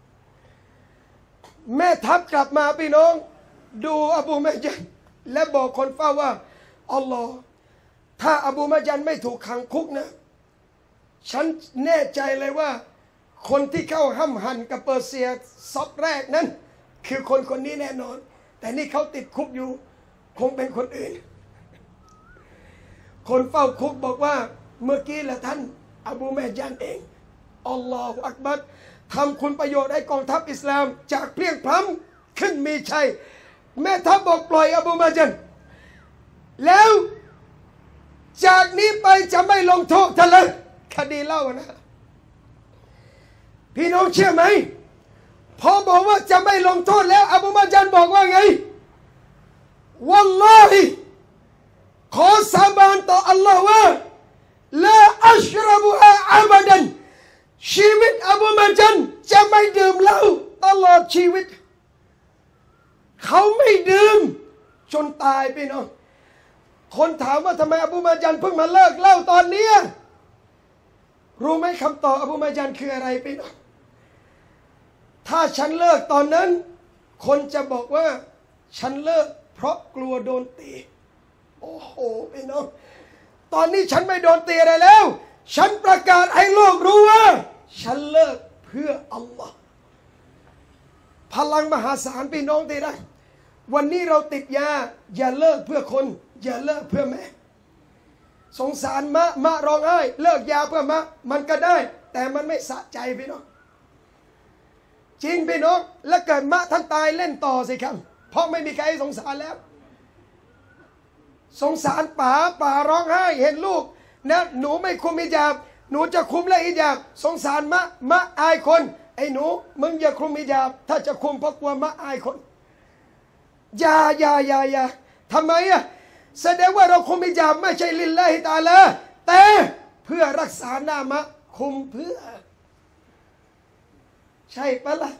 แม่ทัพกลับมาพี่น้องดูอบูมะจันและบอกคนเฝ้าว่าอัลลอฮ์ถ้าอบูมะจันไม่ถูกขังคุกนะฉันแน่ใจเลยว่าคนที่เข้าห้ำหันกับเปอร์เซียซอบแรกนั้นคือคนคนนี้แน่นอนแต่นี่เขาติดคุกอยู่คงเป็นคนอื่นคนเฝ้าคุกบอกว่าเมื่อกี้แหละท่านอบูมะจันเองอัลลอฮฺอักบัรทำคุณประโยชน์ให้กองทัพอิสลามจากเพลียงพล้ำขึ้นมีชัยแม่ทัพบอกปล่อยอบูมาจันแล้วจากนี้ไปจะไม่ลงโทษท่านเลยคดีเล่านะพี่น้องเชื่อไหมพอบอกว่าจะไม่ลงโทษแล้วอบูมาจันบอกว่าไงวัลลอฮิขอสาบานต่ออัลลอฮ์ว่าลาอัชรบุอาอับดันชีวิตอบูมาจันจะไม่ดื่มเหล้าตลอดชีวิตเขาไม่ดื่มจนตายพี่น้องคนถามว่าทำไมอบูมาจันเพิ่งมาเลิกเหล้าตอนนี้รู้ไหมคำตอบอบูมาจันคืออะไรพี่น้องถ้าฉันเลิกตอนนั้นคนจะบอกว่าฉันเลิกเพราะกลัวโดนตีโอ้โหพี่น้องตอนนี้ฉันไม่โดนตีอะไรแล้วฉันประกาศให้โลกรู้ว่าฉันเลิกเพื่ออัลลอฮ์พลังมหาศาลพี่น้องที่รักวันนี้เราติดยาอย่าเลิกเพื่อคนอย่าเลิกเพื่อแม่สงสารมะร้องไห้เลิกยาเพื่อมะมันก็ได้แต่มันไม่สะใจพี่น้องจริงพี่น้องแล้วเกิดมะท่านตายเล่นต่อสิครับเพราะไม่มีใครสงสารแล้วสงสารป่าร้องไห้เห็นลูกนะหนูไม่คุมฮิญาบหนูจะคุมแล้วฮิญาบสงสารมะอายคนไอ้หนูมึงอย่าคุมฮิญาบถ้าจะคุมเพราะกลัวมะอายคนอย่าทำไมแสดงว่าเราคุมฮิญาบไม่ใช่ลิลลาฮิตะอาลาแต่เพื่อรักษาหน้ามะคุมเพื่อใช่ปะล่ะ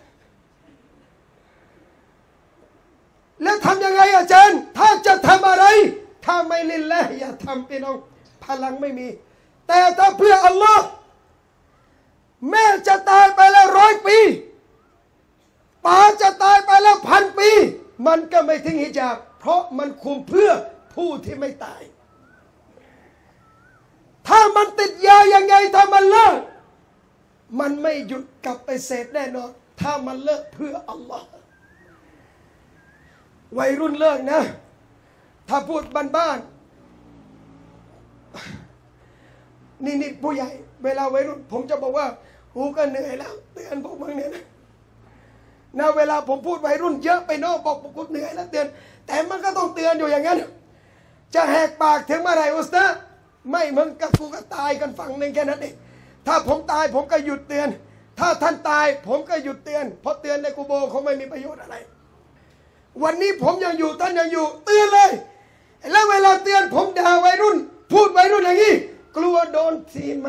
แล้วทำยังไงอาจารย์ถ้าจะทำอะไรถ้าไม่ลิลลาฮิอย่าทำพี่น้องพลังไม่มีแต่ถ้าเพื่ออัลลอฮ์แม่จะตายไปแล้ว100 ปีป๋าจะตายไปแล้ว1,000 ปีมันก็ไม่ทิ้งฮิญาบเพราะมันคุมเพื่อผู้ที่ไม่ตายถ้ามันติดยายังไงถ้ามันเลิกมันไม่หยุดกลับไปเสพแน่นอนถ้ามันเลิกเพื่ออัลลอฮ์วัยรุ่นเลิกนะถ้าพูดบ้านๆนี่ผู้ใหญ่เวลาวัยรุ่นผมจะบอกว่ากูก็เหนื่อยแล้วเตือนพวกมึงเนี่ยนะเวลาผมพูดวัยรุ่นเยอะไปเนาะบอกกูเหนื่อยแล้วเตือนแต่มันก็ต้องเตือนอยู่อย่างนั้นจะแหกปากถึงเมื่อไหร่อุสตาไม่มึงกับกูก็ตายกันฝั่งหนึ่งแค่นั้นเองถ้าผมตายผมก็หยุดเตือนถ้าท่านตายผมก็หยุดเตือนเพราะเตือนในกุโบร์คงไม่มีประโยชน์อะไรวันนี้ผมยังอยู่ท่านยังอยู่เตือนเลยแล้วเวลาเตือนผมด่าวัยรุ่นพูดวัยรุ่นอย่างนี้กลัวโดนทีไหม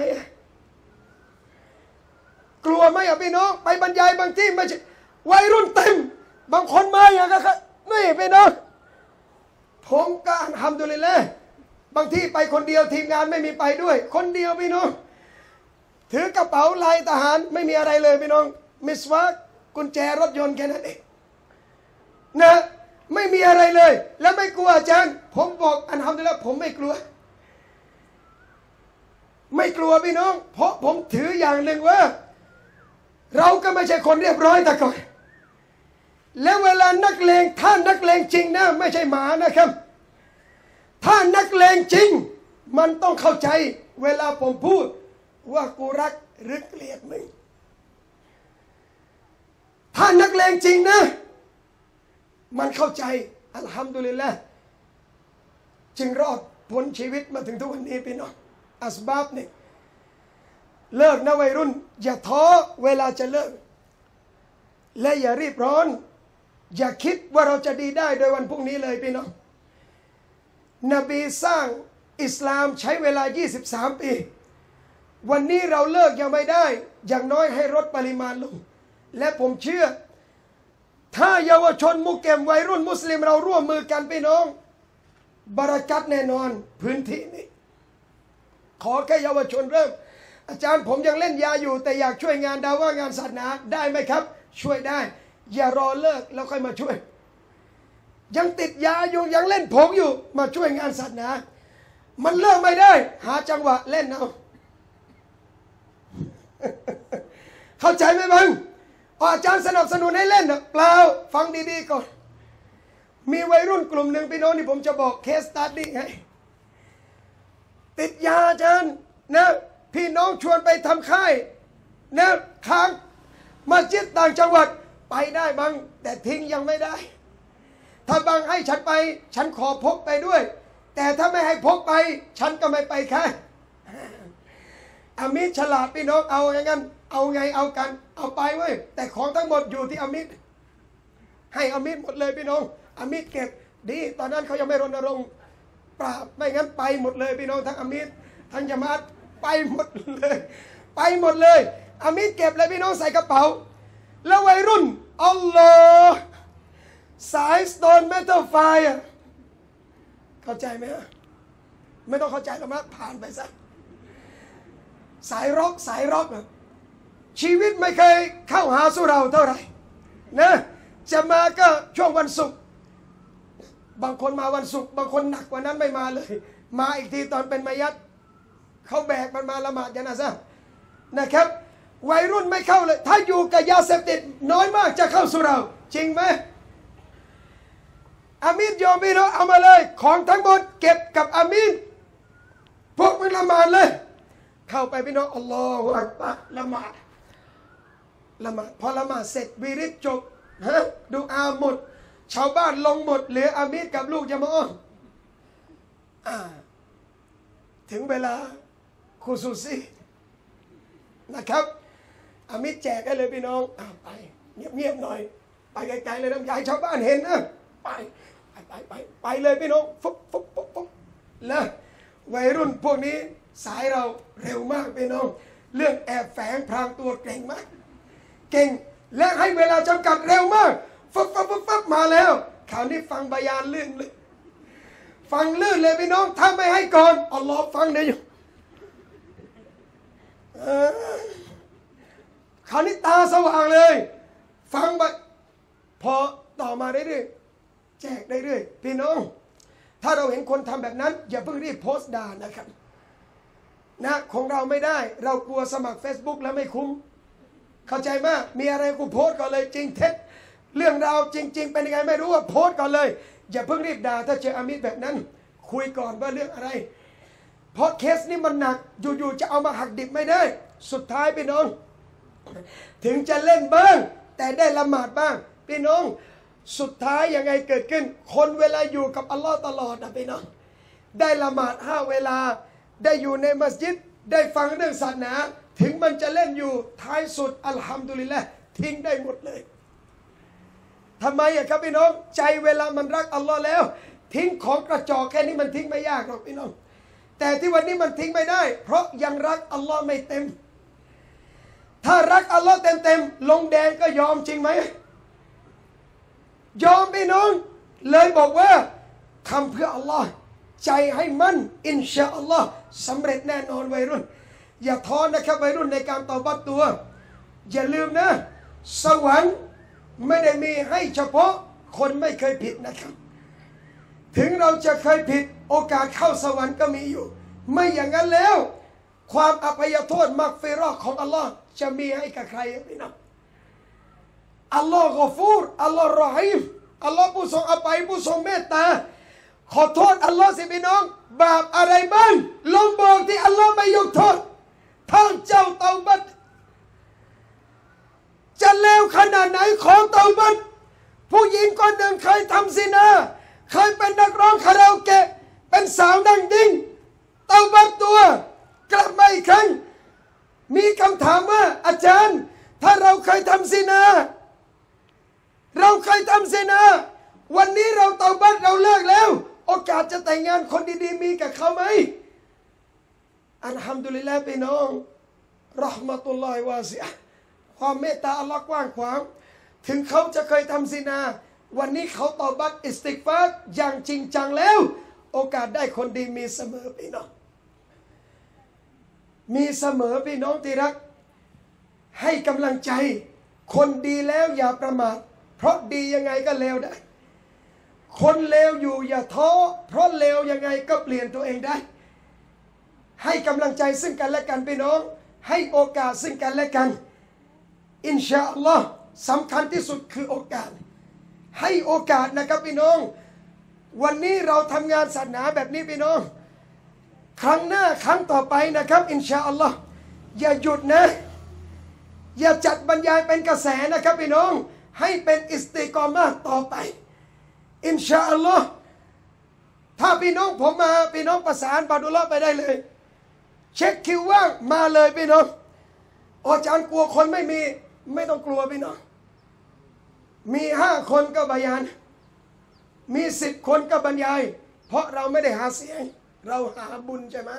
กลัวไหมพี่น้องไปบรรยายบางที่ไม่ใช่วัยรุ่นเต็มบางคนมาอย่างก็นี่พี่น้องผมก็ทำดูเลยแหละบางที่ไปคนเดียวทีมงานไม่มีไปด้วยคนเดียวพี่น้องถือกระเป๋าลายทหารไม่มีอะไรเลยพี่น้องมิสวากกุญแจรถยนต์แค่นั้นเองนะไม่มีอะไรเลยแล้วไม่กลัวอาจารย์ผมบอกอันทำได้แล้วผมไม่กลัวพี่น้องเพราะผมถืออย่างหนึ่งว่าเราก็ไม่ใช่คนเรียบร้อยแต่ก่อนแล้วเวลานักเลงท่านนักเลงจริงนะไม่ใช่หมานะครับถ้านักเลงจริงมันต้องเข้าใจเวลาผมพูดว่ากูรักหรือเกลียดมึงถ้านักเลงจริงนะมันเข้าใจอัลฮัมดุลิลละห์จึงรอดพ้นชีวิตมาถึงทุกวันนี้พี่น้องอัสบาบนี่เลิกนะวัยรุ่นอย่าท้อเวลาจะเลิกและอย่ารีบร้อนอย่าคิดว่าเราจะดีได้โดยวันพรุ่งนี้เลยพี่น้องนบีสร้างอิสลามใช้เวลา23 ปีวันนี้เราเลิกยังไม่ได้อย่างน้อยให้ลดปริมาณลงและผมเชื่อถ้าเยาวชนมุกเกมวัยรุ่นมุสลิมเราร่วมมือกันพี่น้องบารักัตแน่นอนพื้นที่นี้ขอแค่เยาวชนเริ่มอาจารย์ผมยังเล่นยาอยู่แต่อยากช่วยงานดาว่างานศาสนาได้ไหมครับช่วยได้อย่ารอเลิกแล้วค่อยมาช่วยยังติดยาอยู่ยังเล่นผงอยู่มาช่วยงานศาสนามันเลิกไม่ได้หาจังหวะเล่นเอา เข้าใจไหมบังอาจารย์สนับสนุนให้เล่นนะเปล่าฟังดีๆก่อนมีวัยรุ่นกลุ่มหนึ่งพี่น้องที่ผมจะบอกเคสสตั๊ดดี้ให้ติดยาอาจารย์นะพี่น้องชวนไปทำค่ายนะค้างมัสยิดต่างจังหวัดไปได้บังแต่ทิ้งยังไม่ได้ถ้าบังให้ฉันไปฉันขอพกไปด้วยแต่ถ้าไม่ให้พกไปฉันก็ไม่ไปค่ะอามิดฉลาดพี่น้องเอาอย่างนั้นเอาไงเอากันเอาไปเว้ยแต่ของทั้งหมดอยู่ที่อามิดให้อามิดหมดเลยพี่น้องอามิดเก็บดีตอนนั้นเขายังไม่รณรงค์ปราบไม่งั้นไปหมดเลยพี่น้องทั้งอามิดทั้งญะมาอะห์ไปหมดเลยไปหมดเลยอามิดเก็บเลยพี่น้องใส่กระเป๋าแล้ววัยรุ่นอัลลอฮ์สายสโตนเมทัลไฟเข้าใจไหมไม่ต้องเข้าใจหรอกมั้งผ่านไปซะสายร็อกชีวิตไม่เคยเข้าหาสู่เราเท่าไหร่นะจะมาก็ช่วงวันศุกร์บางคนมาวันศุกร์บางคนหนักกว่านั้นไม่มาเลยมาอีกทีตอนเป็นมัยยัดเขาแบกมันมาละหมาดญะนาซะห์นะครับวัยรุ่นไม่เข้าเลยถ้าอยู่กับยาเสพติดน้อยมากจะเข้าสู่เราจริงไหมอามีนยอมพี่น้องเอามาเลยของทั้งหมดเก็บกับอามีนพวกมึงละหมาดเลยเข้าไปพี่น้องอัลลอฮฺอักบัรละหมาดพอละหมาดเสร็จวิริตจบดูอาหมดชาวบ้านลงหมดเหลืออามีนกับลูกจะมาถึงเวลาคุซูซีนะครับอามิดแจกให้เลยพี่น้องไปเงียบๆหน่อยไปไกลๆเลยน้ำยายชาวบ้านเห็นนะไปเลยพี่น้องฟุบแล้ววัยรุ่นพวกนี้สายเราเร็วมากพี่น้องเรื่องแอบแฝงพรางตัวเก่งมากเก่งและให้เวลาจำกัดเร็วมากฟับมาแล้วคราวนี้ฟังบายานลื่นเลยฟังลื่นเลยพี่น้องถ้าไม่ให้ก่อนอัลลอฮ์ฟังได้อยู่คราวนี้ตาสว่างเลยฟังไปพอต่อมาเรื่อยๆแจกเรื่อยๆพี่น้องถ้าเราเห็นคนทำแบบนั้นอย่าเพิ่งรีบโพสต์ด่านะครับนะของเราไม่ได้เรากลัวสมัคร Facebook แล้วไม่คุ้มเข้าใจมากมีอะไรกูโพสต์ก่อนเลยจริงเท็จเรื่องราวจริงๆเป็นยังไงไม่รู้ว่าโพสต์ก่อนเลยอย่าเพิ่งรีบด่าถ้าเจออามิดแบบนั้นคุยก่อนว่าเรื่องอะไรเพราะเคสนี้มันหนักอยู่ๆจะเอามาหักดิบไม่ได้สุดท้ายพี่น้องถึงจะเล่นบ้างแต่ได้ละหมาดบ้างพี่น้องสุดท้ายยังไงเกิดขึ้นคนเวลาอยู่กับอัลลอฮ์ตลอดนะพี่น้องได้ละหมาด5 เวลาได้อยู่ในมัสยิดได้ฟังเรื่องศาสนาถึงมันจะเล่นอยู่ท้ายสุดอัลฮัมดุลิลละห์ทิ้งได้หมดเลยทำไมครับพี่น้องใจเวลามันรักอัลลอฮ์แล้วทิ้งของกระจอกแค่นี้มันทิ้งไม่ยากหรอกพี่น้องแต่ที่วันนี้มันทิ้งไม่ได้เพราะยังรักอัลลอฮ์ไม่เต็มถ้ารักอัลลอฮ์เต็มลงแดงก็ยอมจริงไหมยอมพี่น้องเลยบอกว่าทำเพื่ออัลลอฮ์ใจให้มั่นอินชาอัลลอฮ์สำเร็จแน่นอนวัยรุ่นอย่าท้อนะครับวัยรุ่นในการตอบัตตัวอย่าลืมนะสวรรค์ไม่ได้มีให้เฉพาะคนไม่เคยผิดนะครับถึงเราจะเคยผิดโอกาสเข้าสวรรค์ก็มีอยู่ไม่อย่างนั้นแล้วความอภัยโทษมักฟิเราะห์ของอัลลอฮ์จะมีให้กับใครพี่น้องอัลลอฮ์กอฟูรอัลลอฮ์รอฮีมอัลลอฮ์ผู้ทรงอภัยผู้ทรงเมตตาขอโทษอัลลอฮ์สิพี่น้องบาปอะไรบ้างลองบอกที่อัลลอฮ์ไม่ยกโทษถ้าเจ้าเตาบัตจะเลวขนาดไหนขอเตาบัตผู้หญิงคนหนึ่งเคยทำซินาเคยเป็นนักร้องคาราโอเกะเป็นสาวนั่งดิ้งเตาบัตตัวกลับมาอีกครั้งมีคำถามว่าอาจารย์ถ้าเราเคยทำซินาวันนี้เราเตาบัตเราเลิกแล้วโอกาสจะแต่งงานคนดีๆมีกับเขาไหมอัลฮัมดุลิลลาห์พี่น้องเราะห์มะตุลลอฮิวาซิอะห์ความเมตตาอัลลอฮ์กว้างขวางถึงเขาจะเคยทำซินาวันนี้เขาเตาบัตอิสติกฟาร์อย่างจริงจังแล้วโอกาสได้คนดีมีเสมอพี่น้องมีเสมอพี่น้องที่รักให้กำลังใจคนดีแล้วอย่าประมาทเพราะดียังไงก็เลวได้คนเลวอยู่อย่าท้อเพราะเลวยังไงก็เปลี่ยนตัวเองได้ให้กำลังใจซึ่งกันและกันพี่น้องให้โอกาสซึ่งกันและกันอินชาอัลลอฮ์สำคัญที่สุดคือโอกาสให้โอกาสนะครับพี่น้องวันนี้เราทำงานศาสนาแบบนี้พี่น้องครั้งหน้าครั้งต่อไปนะครับอินชาอัลลอฮ์อย่าหยุดนะอย่าจัดบรรยายเป็นกระแสนะครับพี่น้องให้เป็นอิสติกอมะห์ต่อไปอินชาอัลลอฮ์ถ้าพี่น้องผมมาพี่น้องประสานบาดุลลอฮ์ไปได้เลยเช็คคิวว่างมาเลยพี่น้องอาจารย์กลัวคนไม่ต้องกลัวพี่น้องมี5 คนก็บะยานมี10 คนก็บรรยายเพราะเราไม่ได้หาเสียงเราหาบุญใช่ไหม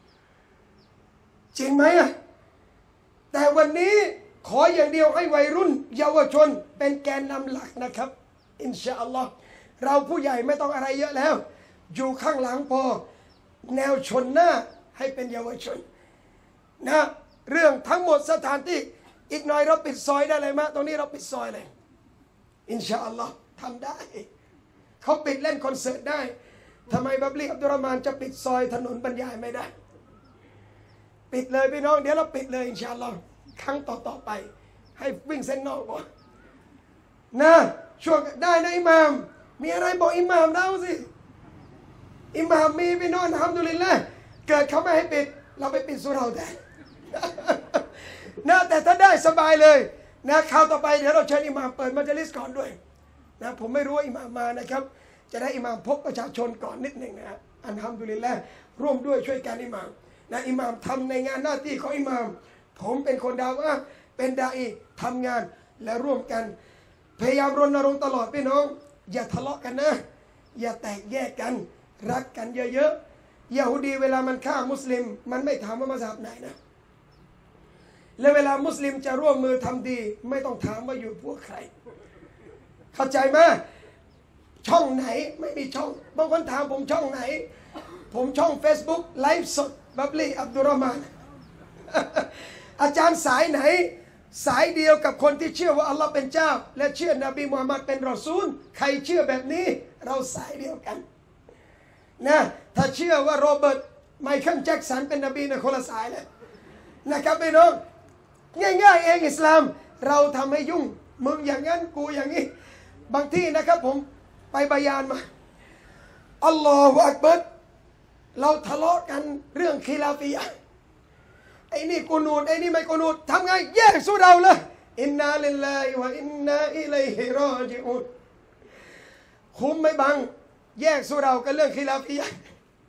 จริงไหมอ่ะแต่วันนี้ขออย่างเดียวให้วัยรุ่นเยาวชนเป็นแกนนำหลักนะครับอินชาอัลลอฮ์เราผู้ใหญ่ไม่ต้องอะไรเยอะแล้วอยู่ข้างหลังพอแนวชนหน้าให้เป็นเยาวชนนะเรื่องทั้งหมดสถานที่อีกหน่อยเราปิดซอยได้เลยมะตรงนี้เราปิดซอยเลยอินชาอัลลอฮ์ทำได้เขาปิดเล่นคอนเสิร์ตได้ทำไมบับลีอับดุลรอห์มานจะปิดซอยถนนบรรยายไม่ได้ปิดเลยพี่น้องเดี๋ยวเราปิดเลยอินชาอัลลอฮ์ครั้งต่อไปให้วิ่งเส้นนอกก่อนนะช่วงได้นะอิหม่ามมีอะไรบอกอิหม่ามเราสิอิหม่ามมีพี่น้องอัลฮัมดุลิลละห์เกิดเขาไม่ให้ปิดเราไปปิดสุเราแทนนะแต่ถ้าได้สบายเลยนะคราวต่อไปเดี๋ยวเราเชิญอิหม่ามเปิดมัจลิสก่อนด้วยนะผมไม่รู้ว่าอิหม่ามมานะครับจะได้อิหม่ามพบประชาชนก่อนนิดหนึ่งนะอัลฮัมดุลิลละห์ร่วมด้วยช่วยกันอิหม่ามนะอิหม่ามทำในงานหน้าที่ของอิหม่ามผมเป็นคนดาวะเป็นดาอีทำงานและร่วมกันพยายามรณรงค์ตลอดพี่น้องอย่าทะเลาะกันนะอย่าแตกแยกกันรักกันเยอะๆยะฮูดีเวลามันฆ่ามุสลิมมันไม่ถามว่ามัซฮับไหนนะและเวลามุสลิมจะร่วมมือทำดีไม่ต้องถามว่าอยู่พวกใครเข้าใจไหมช่องไหนไม่มีช่องบางคนถามผมช่องไหนผมช่อง Facebook ไลฟ์สดบับลีอับดุลรอห์มานอาจารย์สายไหนสายเดียวกับคนที่เชื่อว่าอัลลอฮ์เป็นเจ้าและเชื่อนบีมุฮัมมัดเป็นรอซูลใครเชื่อแบบนี้เราสายเดียวกันนะถ้าเชื่อว่าโรเบิร์ตไมเคิลแจ็คสันเป็นนบีนะคนละสายเลยนะครับพี่น้องง่ายๆเองอิสลามเราทำให้ยุ่งมึงอย่างนั้นกูอย่างนี้บางที่นะครับผมไปบายานมาอัลลอฮฺอักบัรเราทะเลาะกันเรื่องคิลาฟียะห์ไอ้นี่กูนูดไอ้นี่ไม่กูนูดทำไงแยกสู้เราเลยอินนาลิลลาฮิวะอินนาอิลัยฮิรอญิอูนคุ้มไหมบังแยกสู้เรากันเรื่องคิลาฟียะห์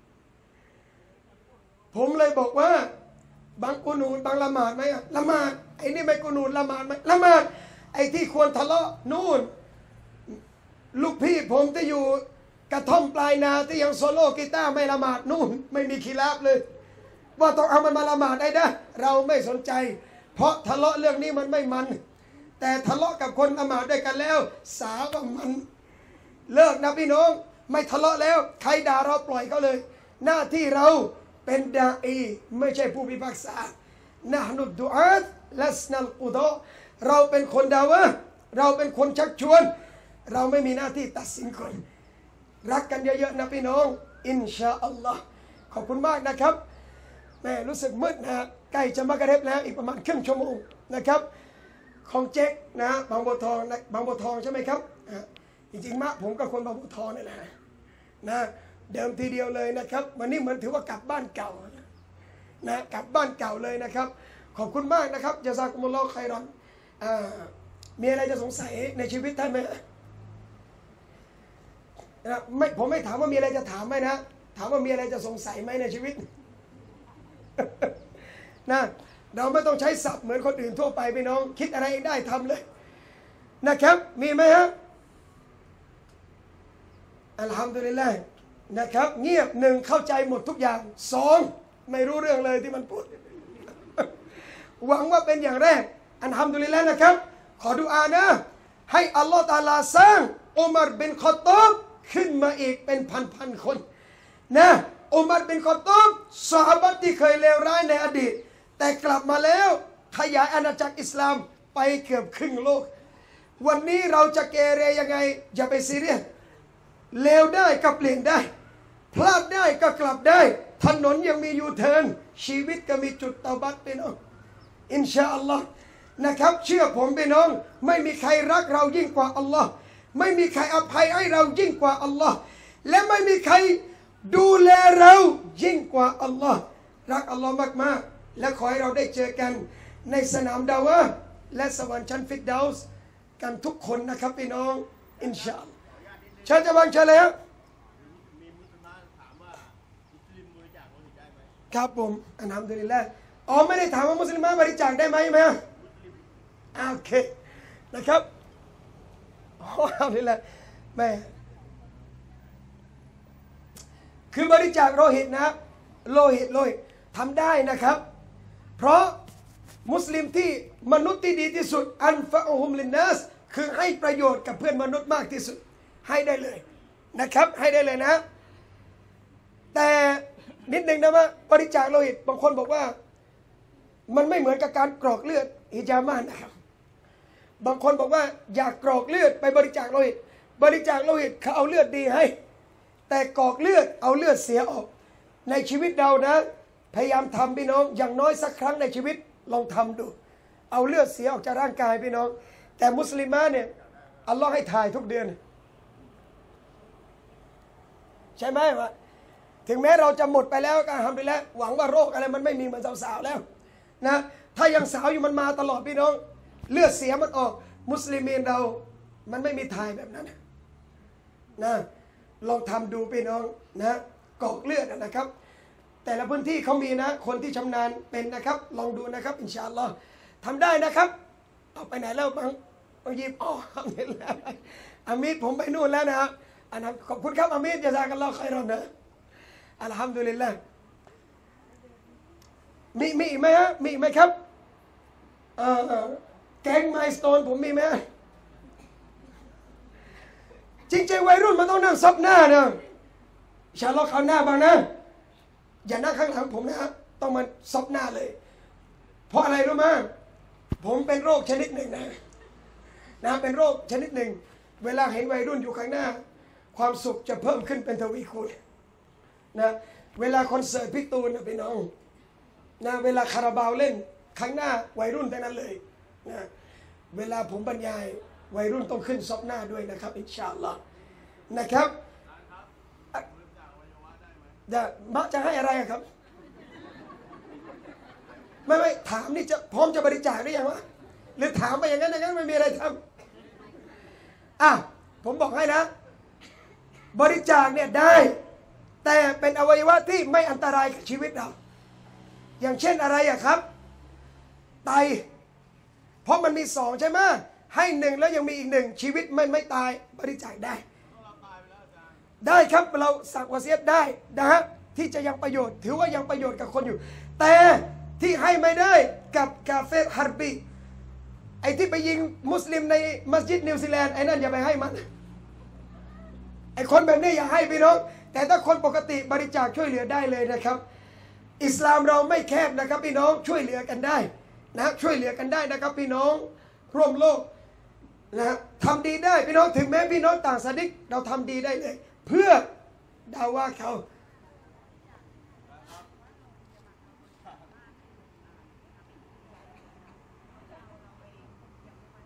ผมเลยบอกว่าบางกูนูดบางละหมาดไหมละหมาดไอ้นี่ไม่กูนูดละหมาดไหมละหมาดไอ้ที่ควรทะเลาะนู่นลูกพี่ผมที่อยู่กระท่อมปลายนาที่ยังโซโล่กีตาร์ไม่ละหมาดนู่นไม่มีคีราบเลยว่าต้องเอามันมาละหมาดได้นะเราไม่สนใจเพราะทะเลาะเรื่องนี้มันไม่มันแต่ทะเลาะกับคนละหมาดด้วยกันแล้วสาว่ามันเลิกนะพี่น้องไม่ทะเลาะแล้วใครด่าเราปล่อยเขาเลยหน้าที่เราเป็นดาอีไม่ใช่ผู้พิพากษานะฮ์นุดดุอาตลัสนัลกุฎอเราเป็นคนดาวะเราเป็นคนชักชวนเราไม่มีหน้าที่ตัดสินคนรักกันเยอะๆนะพี่น้องอินชาอัลลอฮ์ขอบคุณมากนะครับแม่รู้สึกมืดนะใกล้จะมากระเร็บแล้วอีกประมาณครึ่งชั่วโมงนะครับของเจ๊กนะบางบัวทองนะบางบัวทองใช่ไหมครับจริงๆมะผมก็คนบางบัวทองนี่แหละนะเดิมทีเดียวเลยนะครับวันนี้เหมือนถือว่ากลับบ้านเก่านะกลับบ้านเก่าเลยนะครับขอบคุณมากนะครับญะซากุมุลลอฮุค็อยรอนมีอะไรจะสงสัยในชีวิตท่านไหมนะไม่ผมไม่ถามว่ามีอะไรจะถามไหมนะถามว่ามีอะไรจะสงสัยไหมในชีวิต นะเราไม่ต้องใช้ศัพท์เหมือนคนอื่นทั่วไปพี่น้องคิดอะไรเองได้ทำเลยนะครับมีไหมฮะอัลฮัมดุลิลลาห์นะครับเงียบหนึ่งเข้าใจหมดทุกอย่างสองไม่รู้เรื่องเลยที่มันพูด หวังว่าเป็นอย่างแรกอัลฮัมดุลิลลาห์นะครับขอดุอานะให้อัลลอฮฺตะอาลาสร้างอุมัรบินคอฏฏอบขึ้นมาอีกเป็นพันคนนะอุมัรบินคอฏฏอบซอฮาบะห์ที่เคยเลวร้ายในอดีตแต่กลับมาแล้วขยายอาณาจักรอิสลามไปเกือบครึ่งโลกวันนี้เราจะเกเรยังไงอย่าไปซีเรียสเลวได้ก็เปลี่ยนได้พลาดได้ก็กลับได้ถนนยังมียูเทิร์นชีวิตก็มีจุดเตาบัตพี่น้องอินชาอัลลอฮ์นะครับเชื่อผมพี่น้องไม่มีใครรักเรายิ่งกว่าอัลลอฮ์ไม่มีใครอภัยให้เรายิ่งกว่าอัลลอฮ์และไม่มีใครดูแลเรายิ่งกว่าอัลลอฮ์รักอัลลอฮ์มากๆและขอให้เราได้เจอกันในสนามดาวะห์และสวรรค์ชั้นฟิรดาวส์กันทุกคนนะครับพี่น้องอินชาอัลลอฮ์เชิญจะวางเชิญเลยครับมีมุสลิมถามว่ามุสลิมบริจาคโลหิตได้ไหมครับผมอัลฮัมดุลิลละห์อ๋อไม่ได้ถามว่ามุสลิมบริจาคได้ไหมไหมโอเคนะครับอ๋ออัลฮัมดุลิลละห์แม่คือบริจาคโลหิตนะโลหิตทำได้นะครับเพราะมุสลิมที่มนุษย์ที่ดีที่สุดอันฟะอุฮุมลินนัสคือให้ประโยชน์กับเพื่อนมนุษย์มากที่สุดให้ได้เลยนะครับให้ได้เลยนะแต่นิดนึงนะว่าบริจาคโลหิตบางคนบอกว่ามันไม่เหมือนกับการกรอกเลือดฮิจามานะครับบางคนบอกว่าอยากกรอกเลือดไปบริจาคโลหิตบริจาคโลหิตเขาเอาเลือดดีให้แต่กรอกเลือดเอาเลือดเสียออกในชีวิตเรานะพยายามทำพี่น้องอย่างน้อยสักครั้งในชีวิตลองทำดูเอาเลือดเสียออกจากร่างกายพี่น้องแต่มุสลิมเนี่ยอัลลอฮ์ให้ถ่ายทุกเดือนใช่ไหมวะถึงแม้เราจะหมดไปแล้วก็ทำไปแล้วหวังว่าโรคอะไรมันไม่มีเหมือนสาวๆแล้วนะถ้ายังสาวอยู่มันมาตลอดพี่น้องเลือดเสียมันออกมุสลิมีนเรามันไม่มีถ่ายแบบนั้นนะลองทำดูพี่น้องนะกรอกเลือดนะครับแต่ละพื้นที่เขามีนะคนที่ชำนาญเป็นนะครับลองดูนะครับอินชาอัลลอฮ์ทำได้นะครับเอาไปไหนแล้วบางยิบอ๋อเห็นแล้วอามีดผมไปนู่นแล้วนะอันนั้นขอบคุณครับอามีดญะซากัลลอฮุค็อยรอนนะอัลฮัมดุลิลลาห์มีไหมฮะมีไหมครับแก๊งไมล์สโตนผมมีไหมจริงๆวัยรุ่นมันต้องนั่งซับหน้านะอินชาอัลลอฮ์เขาหน้าบ้างนะอย่านั่งข้างหลังผมนะฮะต้องมาซับหน้าเลยเพราะอะไรรู้ไหมผมเป็นโรคชนิดหนึ่งนะเป็นโรคชนิดหนึ่งเวลาเห็นวัยรุ่นอยู่ข้างหน้าความสุขจะเพิ่มขึ้นเป็นทวีคูณนะเวลาคอนเสิร์ตพี่ตูนนะพี่น้องนะเวลาคาราบาวเล่นข้างหน้าวัยรุ่นทั้งนั้นเลยนะเวลาผมบรรยายวัยรุ่นต้องขึ้นซบหน้าด้วยนะครับอินชาอัลลอฮ์นะครับจะให้อะไรครับไม่ถามนี่จะพร้อมจะบริจาคหรือยังวะหรือถามไปอย่างนั้นไม่มีอะไรทำผมบอกให้นะบริจาคเนี่ยได้แต่เป็นอวัยวะที่ไม่อันตรายกับชีวิตเราอย่างเช่นอะไรครับไตเพราะมันมีสองใช่ไหมให้หนึ่งแล้วยังมีอีกหนึ่งชีวิตไม่ตายบริจาคได้ได้ครับเราสักวะเซียตได้นะฮะที่จะยังประโยชน์ถือว่ายังประโยชน์กับคนอยู่แต่ที่ให้ไม่ได้กับกาเฟรฮาร์บีไอ้ที่ไปยิงมุสลิมในมัสยิดนิวซีแลนด์ไอ้นั่นอย่าไปให้มันไอ้คนแบบนี้อย่าให้พี่น้องแต่ถ้าคนปกติบริจาคช่วยเหลือได้เลยนะครับอิสลามเราไม่แคบนะครับพี่น้องช่วยเหลือกันได้นะช่วยเหลือกันได้นะครับพี่น้องร่วมโลกนะทำดีได้พี่น้องถึงแม้พี่น้องต่างศาสนิกเราทำดีได้เลยเพื่อดาว่าเขา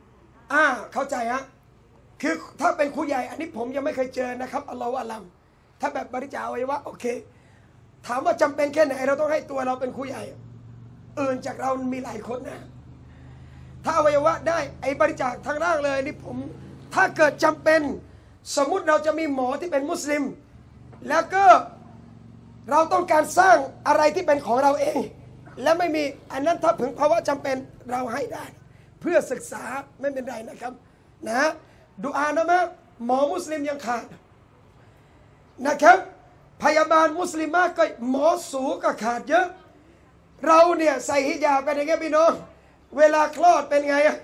เข้าใจฮะคือถ้าเป็นครูใหญ่อันนี้ผมยังไม่เคยเจอนะครับอัลลอฮฺอะลัมถ้าแบบบริจาคอวัยวะโอเคถามว่าจำเป็นแค่ไหนเราต้องให้ตัวเราเป็นครูใหญ่อื่นจากเรามีหลายคนนะถ้าอวัยวะได้ไอ้บริจาคทางร่างเลยนี่ผมถ้าเกิดจำเป็นสมมุติเราจะมีหมอที่เป็นมุสลิมแล้วก็เราต้องการสร้างอะไรที่เป็นของเราเองและไม่มีอันนั้นถ้าถึงภาวะจำเป็นเราให้ได้เพื่อศึกษาไม่เป็นไรนะครับนะดุอานะมะหมอมุสลิมยังขาดนะครับพยาบาลมุสลิมก็หมอสูก็ขาดเยอะเราเนี่ยใส่ฮิญาบกันอย่างเงี้ยพี่น้องเวลาคลอดเป็นไงอะ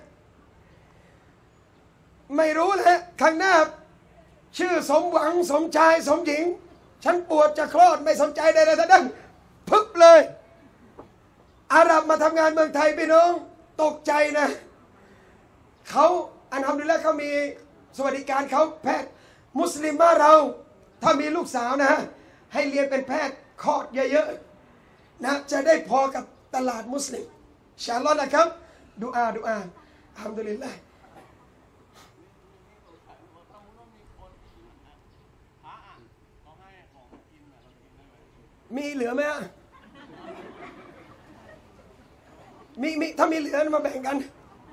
ไม่รู้แหละข้างหน้าชื่อสมหวังสมชายสมหญิงฉันปวดจะคลอดไม่สนใจใดๆทั้งนั้นพึบเลยอาหรับมาทำงานเมืองไทยพี่น้องตกใจนะเขาอันทำดีแล้วเขามีสวัสดิการเขาแพทย์มุสลิมบ้านเราถ้ามีลูกสาวนะให้เรียนเป็นแพทย์คลอดเยอะๆนะจะได้พอกับตลาดมุสลิมอินชาอัลลอฮ์นะครับดุอาอัลฮัมดุลิลลาห์มีเหลือไหมมีถ้ามีเหลือมาแบ่งกัน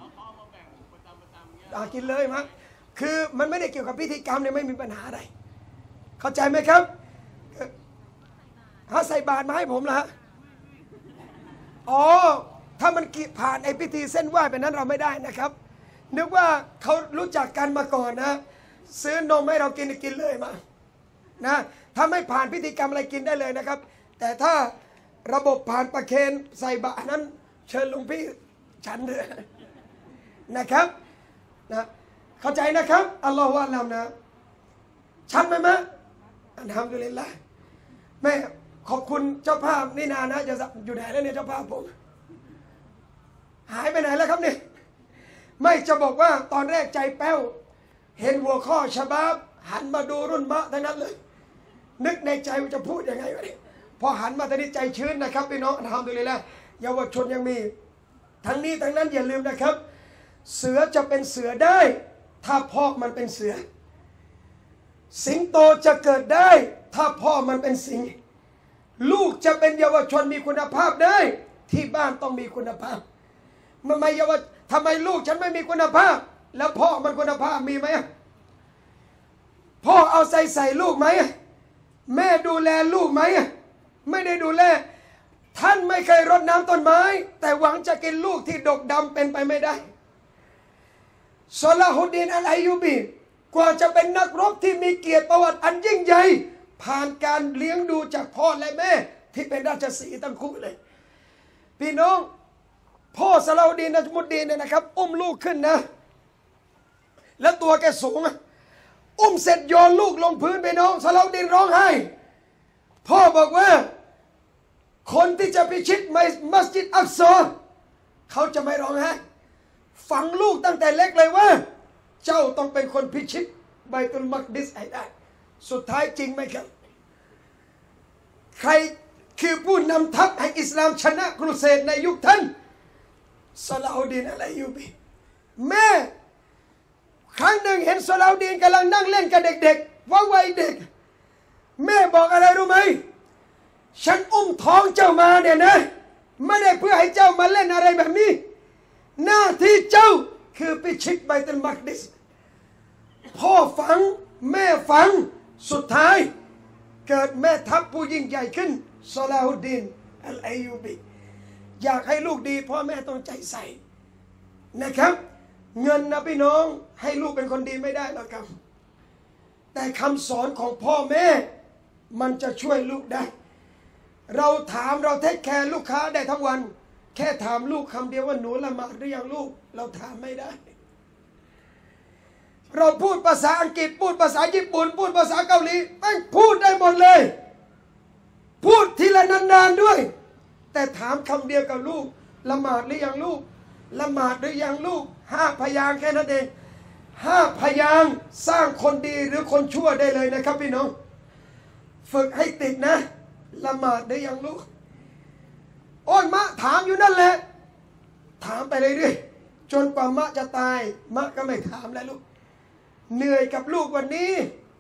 กินเลยมั้งคือมันไม่ได้เกี่ยวกับพิธีกรรมเนี่ยไม่มีปัญหาอะไรเข้าใจไหมครับถ้าใส่บาตรมาให้ผมละอ๋อถ้ามันผ่านไอ้พิธีเส้นไหว้ไปนั้นเราไม่ได้นะครับนึกว่าเขารู้จักกันมาก่อนนะซื้อนมให้เรากินเลยมานะถ้าไม่ผ่านพิธีกรรมอะไรกินได้เลยนะครับแต่ถ้าระบบผ่านประเคนใส่บาตรนั้นเชิญหลวงพี่ฉันเลยนะครับนะเข้าใจนะครับอัลลอฮฺวะเรานะชัดไหมมะอัลฮัมดุลิลละแม่ขอบคุณเจ้าภาพนี่นานะจะอยู่ไหนแล้วเนี่ยเจ้าภาพผมหายไปไหนแล้วครับเนี่ยไม่จะบอกว่าตอนแรกใจแป้วเห็นหัวข้อฉบับหันมาดูรุ่นมะทั้งนั้นเลยนึกในใจว่าจะพูดยังไงวะเนี่ยพอหันมาตอนนี้ใจชื้นนะครับพี่น้องอัลฮัมดุลิลละเยาวชนยังมีทั้งนี้ทั้งนั้นอย่าลืมนะครับเสือจะเป็นเสือได้ถ้าพ่อมันเป็นเสือสิงโตจะเกิดได้ถ้าพ่อมันเป็นสิงลูกจะเป็นเยาวชนมีคุณภาพได้ที่บ้านต้องมีคุณภาพทำไมลูกฉันไม่มีคุณภาพแล้วพ่อมันคุณภาพมีไหมพ่อเอาใส่ลูกไหมแม่ดูแลลูกไหมไม่ได้ดูแลท่านไม่เคยรดน้ำต้นไม้แต่หวังจะกินลูกที่ดกดำเป็นไปไม่ได้ซอลาฮุดดีนอัลอายูบีกว่าจะเป็นนักรบที่มีเกียรติประวัติอันยิ่งใหญ่ผ่านการเลี้ยงดูจากพ่อและแม่ที่เป็นราชสีห์ทั้งคู่เลยพี่น้องพ่อซอลาฮุดดีนนัจมุดดีนเนี่ยนะครับอุ้มลูกขึ้นนะแล้วตัวแกสูงอุ้มเสร็จโยนลูกลงพื้นไปน้องซอลาฮุดดีนร้องไห้พ่อบอกว่าคนที่จะพิชิตมัสยิดอักซอเขาจะไม่ร้องไห้ฝังลูกตั้งแต่เล็กเลยว่าเจ้าต้องเป็นคนพิชิตไบตุลมักดิสให้ได้สุดท้ายจริงไหมครับใครคือผู้นำทัพให้อิสลามชนะครูเสดในยุคท่านซอลาฮุดดีนอัลอายูบีแม่ครั้งหนึ่งเห็นซอลาฮุดดีนกำลังนั่งเล่นกับเด็กๆวัยเด็กแม่บอกอะไรรู้ไหมฉันอุ้มท้องเจ้ามาเนี่ยนะไม่ได้เพื่อให้เจ้ามาเล่นอะไรแบบนี้หน้าที่เจ้าคือพิชิตไบตุลมักดิสพ่อฝังแม่ฝังสุดท้ายเกิดแม่ทัพผู้ยิ่งใหญ่ขึ้นซอลาฮุดดีนอัลอายูบีอยากให้ลูกดีพ่อแม่ต้องใจใส่นะครับเงินนะพี่น้องให้ลูกเป็นคนดีไม่ได้หรอกครับแต่คำสอนของพ่อแม่มันจะช่วยลูกได้เราถามเราเทคแคร์ลูกค้าได้ทั้งวันแค่ถามลูกคำเดียวว่าหนูละหมาดหรือยังลูกเราถามไม่ได้เราพูดภาษาอังกฤษพูดภาษาญี่ปุ่นพูดภาษาเกาหลีแม่งพูดได้หมดเลยพูดทีละนานๆด้วยแต่ถามคำเดียวกับลูกละหมาดหรือยังลูกละหมาดหรือยังลูก5 พยางค์แค่นั้นเอง5 พยางค์สร้างคนดีหรือคนชั่วได้เลยนะครับพี่น้องฝึกให้ติดนะละหมาดหรือยังลูกโอ้ยมะถามอยู่นั่นแหละถามไปเรื่อยๆ จนกว่ามะจะตายมะก็ไม่ถามแล้วลูกเหนื่อยกับลูกวันนี้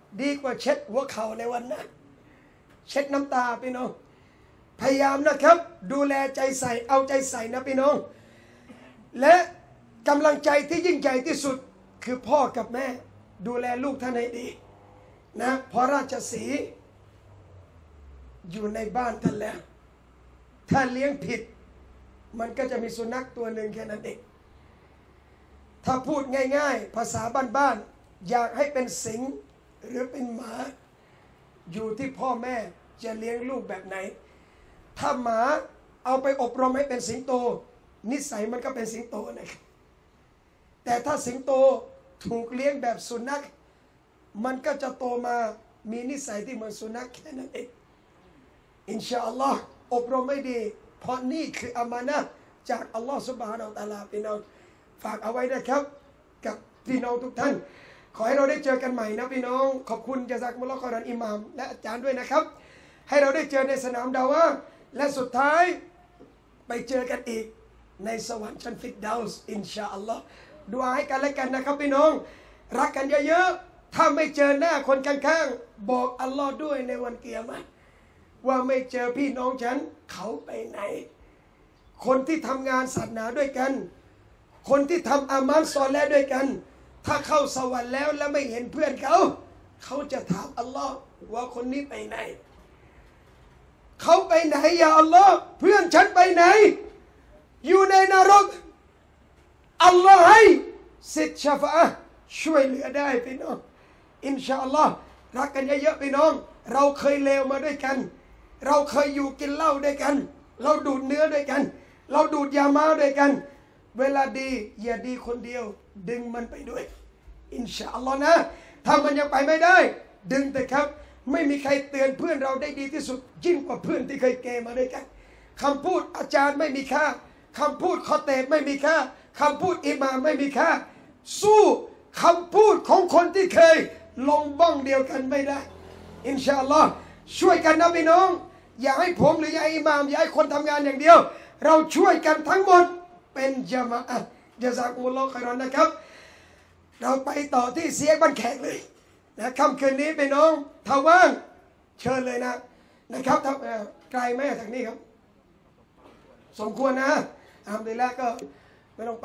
ดีกว่าเช็ดหัวเข่าในวันนั้นเช็ดน้ำตาพี่น้องพยายามนะครับดูแลใจใส่เอาใจใส่นะพี่น้องและกำลังใจที่ยิ่งใหญ่ที่สุดคือพ่อกับแม่ดูแลลูกท่านให้ดีนะเพราะราชสีห์อยู่ในบ้านท่านแล้วถ้าเลี้ยงผิดมันก็จะมีสุนัขตัวหนึ่งแค่นั้นเองถ้าพูดง่ายๆภาษาบ้านๆอยากให้เป็นสิงหรือเป็นหมาอยู่ที่พ่อแม่จะเลี้ยงลูกแบบไหนถ้าหมาเอาไปอบรมให้เป็นสิงโตนิสัยมันก็เป็นสิงโตนะครับแต่ถ้าสิงโตถูกเลี้ยงแบบสุนัขมันก็จะโตมามีนิสัยที่เหมือนสุนัขแค่นั้นเองอินชาอัลลอฮ์อบรมไม่ดีเพราะนี่คืออามานะห์จากอัลลอฮ์ซุบฮานะฮูวะตะอาลาพี่น้องฝากเอาไว้นะครับกับพี่น้องทุกท่านขอให้เราได้เจอกันใหม่นะพี่น้องขอบคุณญะซากุมุลลอฮ์คอยรอนอิหม่ามและอาจารย์ด้วยนะครับให้เราได้เจอในสนามดาวะห์และสุดท้ายไปเจอกันอีกในสวรรค์ชั้นฟิรดาวส์อินชาอัลลอฮ์ดุอาให้กันและกันนะครับพี่น้องรักกันเยอะๆถ้าไม่เจอหน้าคนข้างๆบอกอัลลอฮ์ด้วยในวันเกียรติว่าไม่เจอพี่น้องฉันเขาไปไหนคนที่ทำงานศาสนาด้วยกันคนที่ทำอามัลซอเลห์ด้วยกันถ้าเข้าสวรรค์แล้วไม่เห็นเพื่อนเขาจะถามอัลลอฮ์ว่าคนนี้ไปไหนเขาไปไหนอย่าอัลลอฮ์เพื่อนฉันไปไหนอยู่ในนรกอัลลอฮ์ให้สิทธิ์ชะฟาอะห์ช่วยเหลือได้พี่น้องอินชาอัลลอฮ์รักกันเยอะๆพี่น้องเราเคยเลวมาด้วยกันเราเคยอยู่กินเหล้าด้วยกันเราดูดเนื้อด้วยกันเราดูดยามาด้วยกันเวลาดีอย่าดีคนเดียวดึงมันไปด้วยอินชาอัลลอฮ์นะถ้ามันยังไปไม่ได้ดึงแต่ครับไม่มีใครเตือนเพื่อนเราได้ดีที่สุดยิ่งกว่าเพื่อนที่เคยเกมาด้วยกันคำพูดอาจารย์ไม่มีค่าคำพูดคอเตบไม่มีค่าคำพูดอิหม่ามไม่มีค่าสู้คำพูดของคนที่เคยลงบ้องเดียวกันไม่ได้อินชาอัลลอฮ์ช่วยกันนะพี่น้องอย่าให้ผมหรืออย่าให้อิหม่ามอย่าให้คนทำงานอย่างเดียวเราช่วยกันทั้งหมดเป็นญะมาอะห์ญะซากุมุลลอฮ์ค็อยรอนนะครับเราไปต่อที่เสียงบันแขกเลยนะค่ำคืนนี้พี่น้องถ้าว่างเชิญเลยนะครับถ้าไกลไหมจากนี้ครับสมควรนะอัลฮัมดุลิลละห์ก็ไม่ต้องไป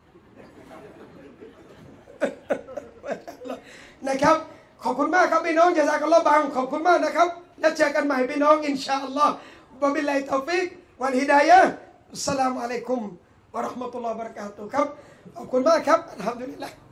นะครับขอบคุณมากครับพี่น้องญะซากัลลอฮ์บังขอบคุณมากนะครับแล้วเจอกันใหม่พี่น้องอินชาอัลลอฮ์วะบิลลาฮิตตอฟิกวัลฮิดายะฮ์อัสสลามุอะลัยกุมวะเราะห์มะตุลลอฮิวะบะเราะกาตุฮ์ครับขอบคุณมากครับอัลฮัมดุลิลละห์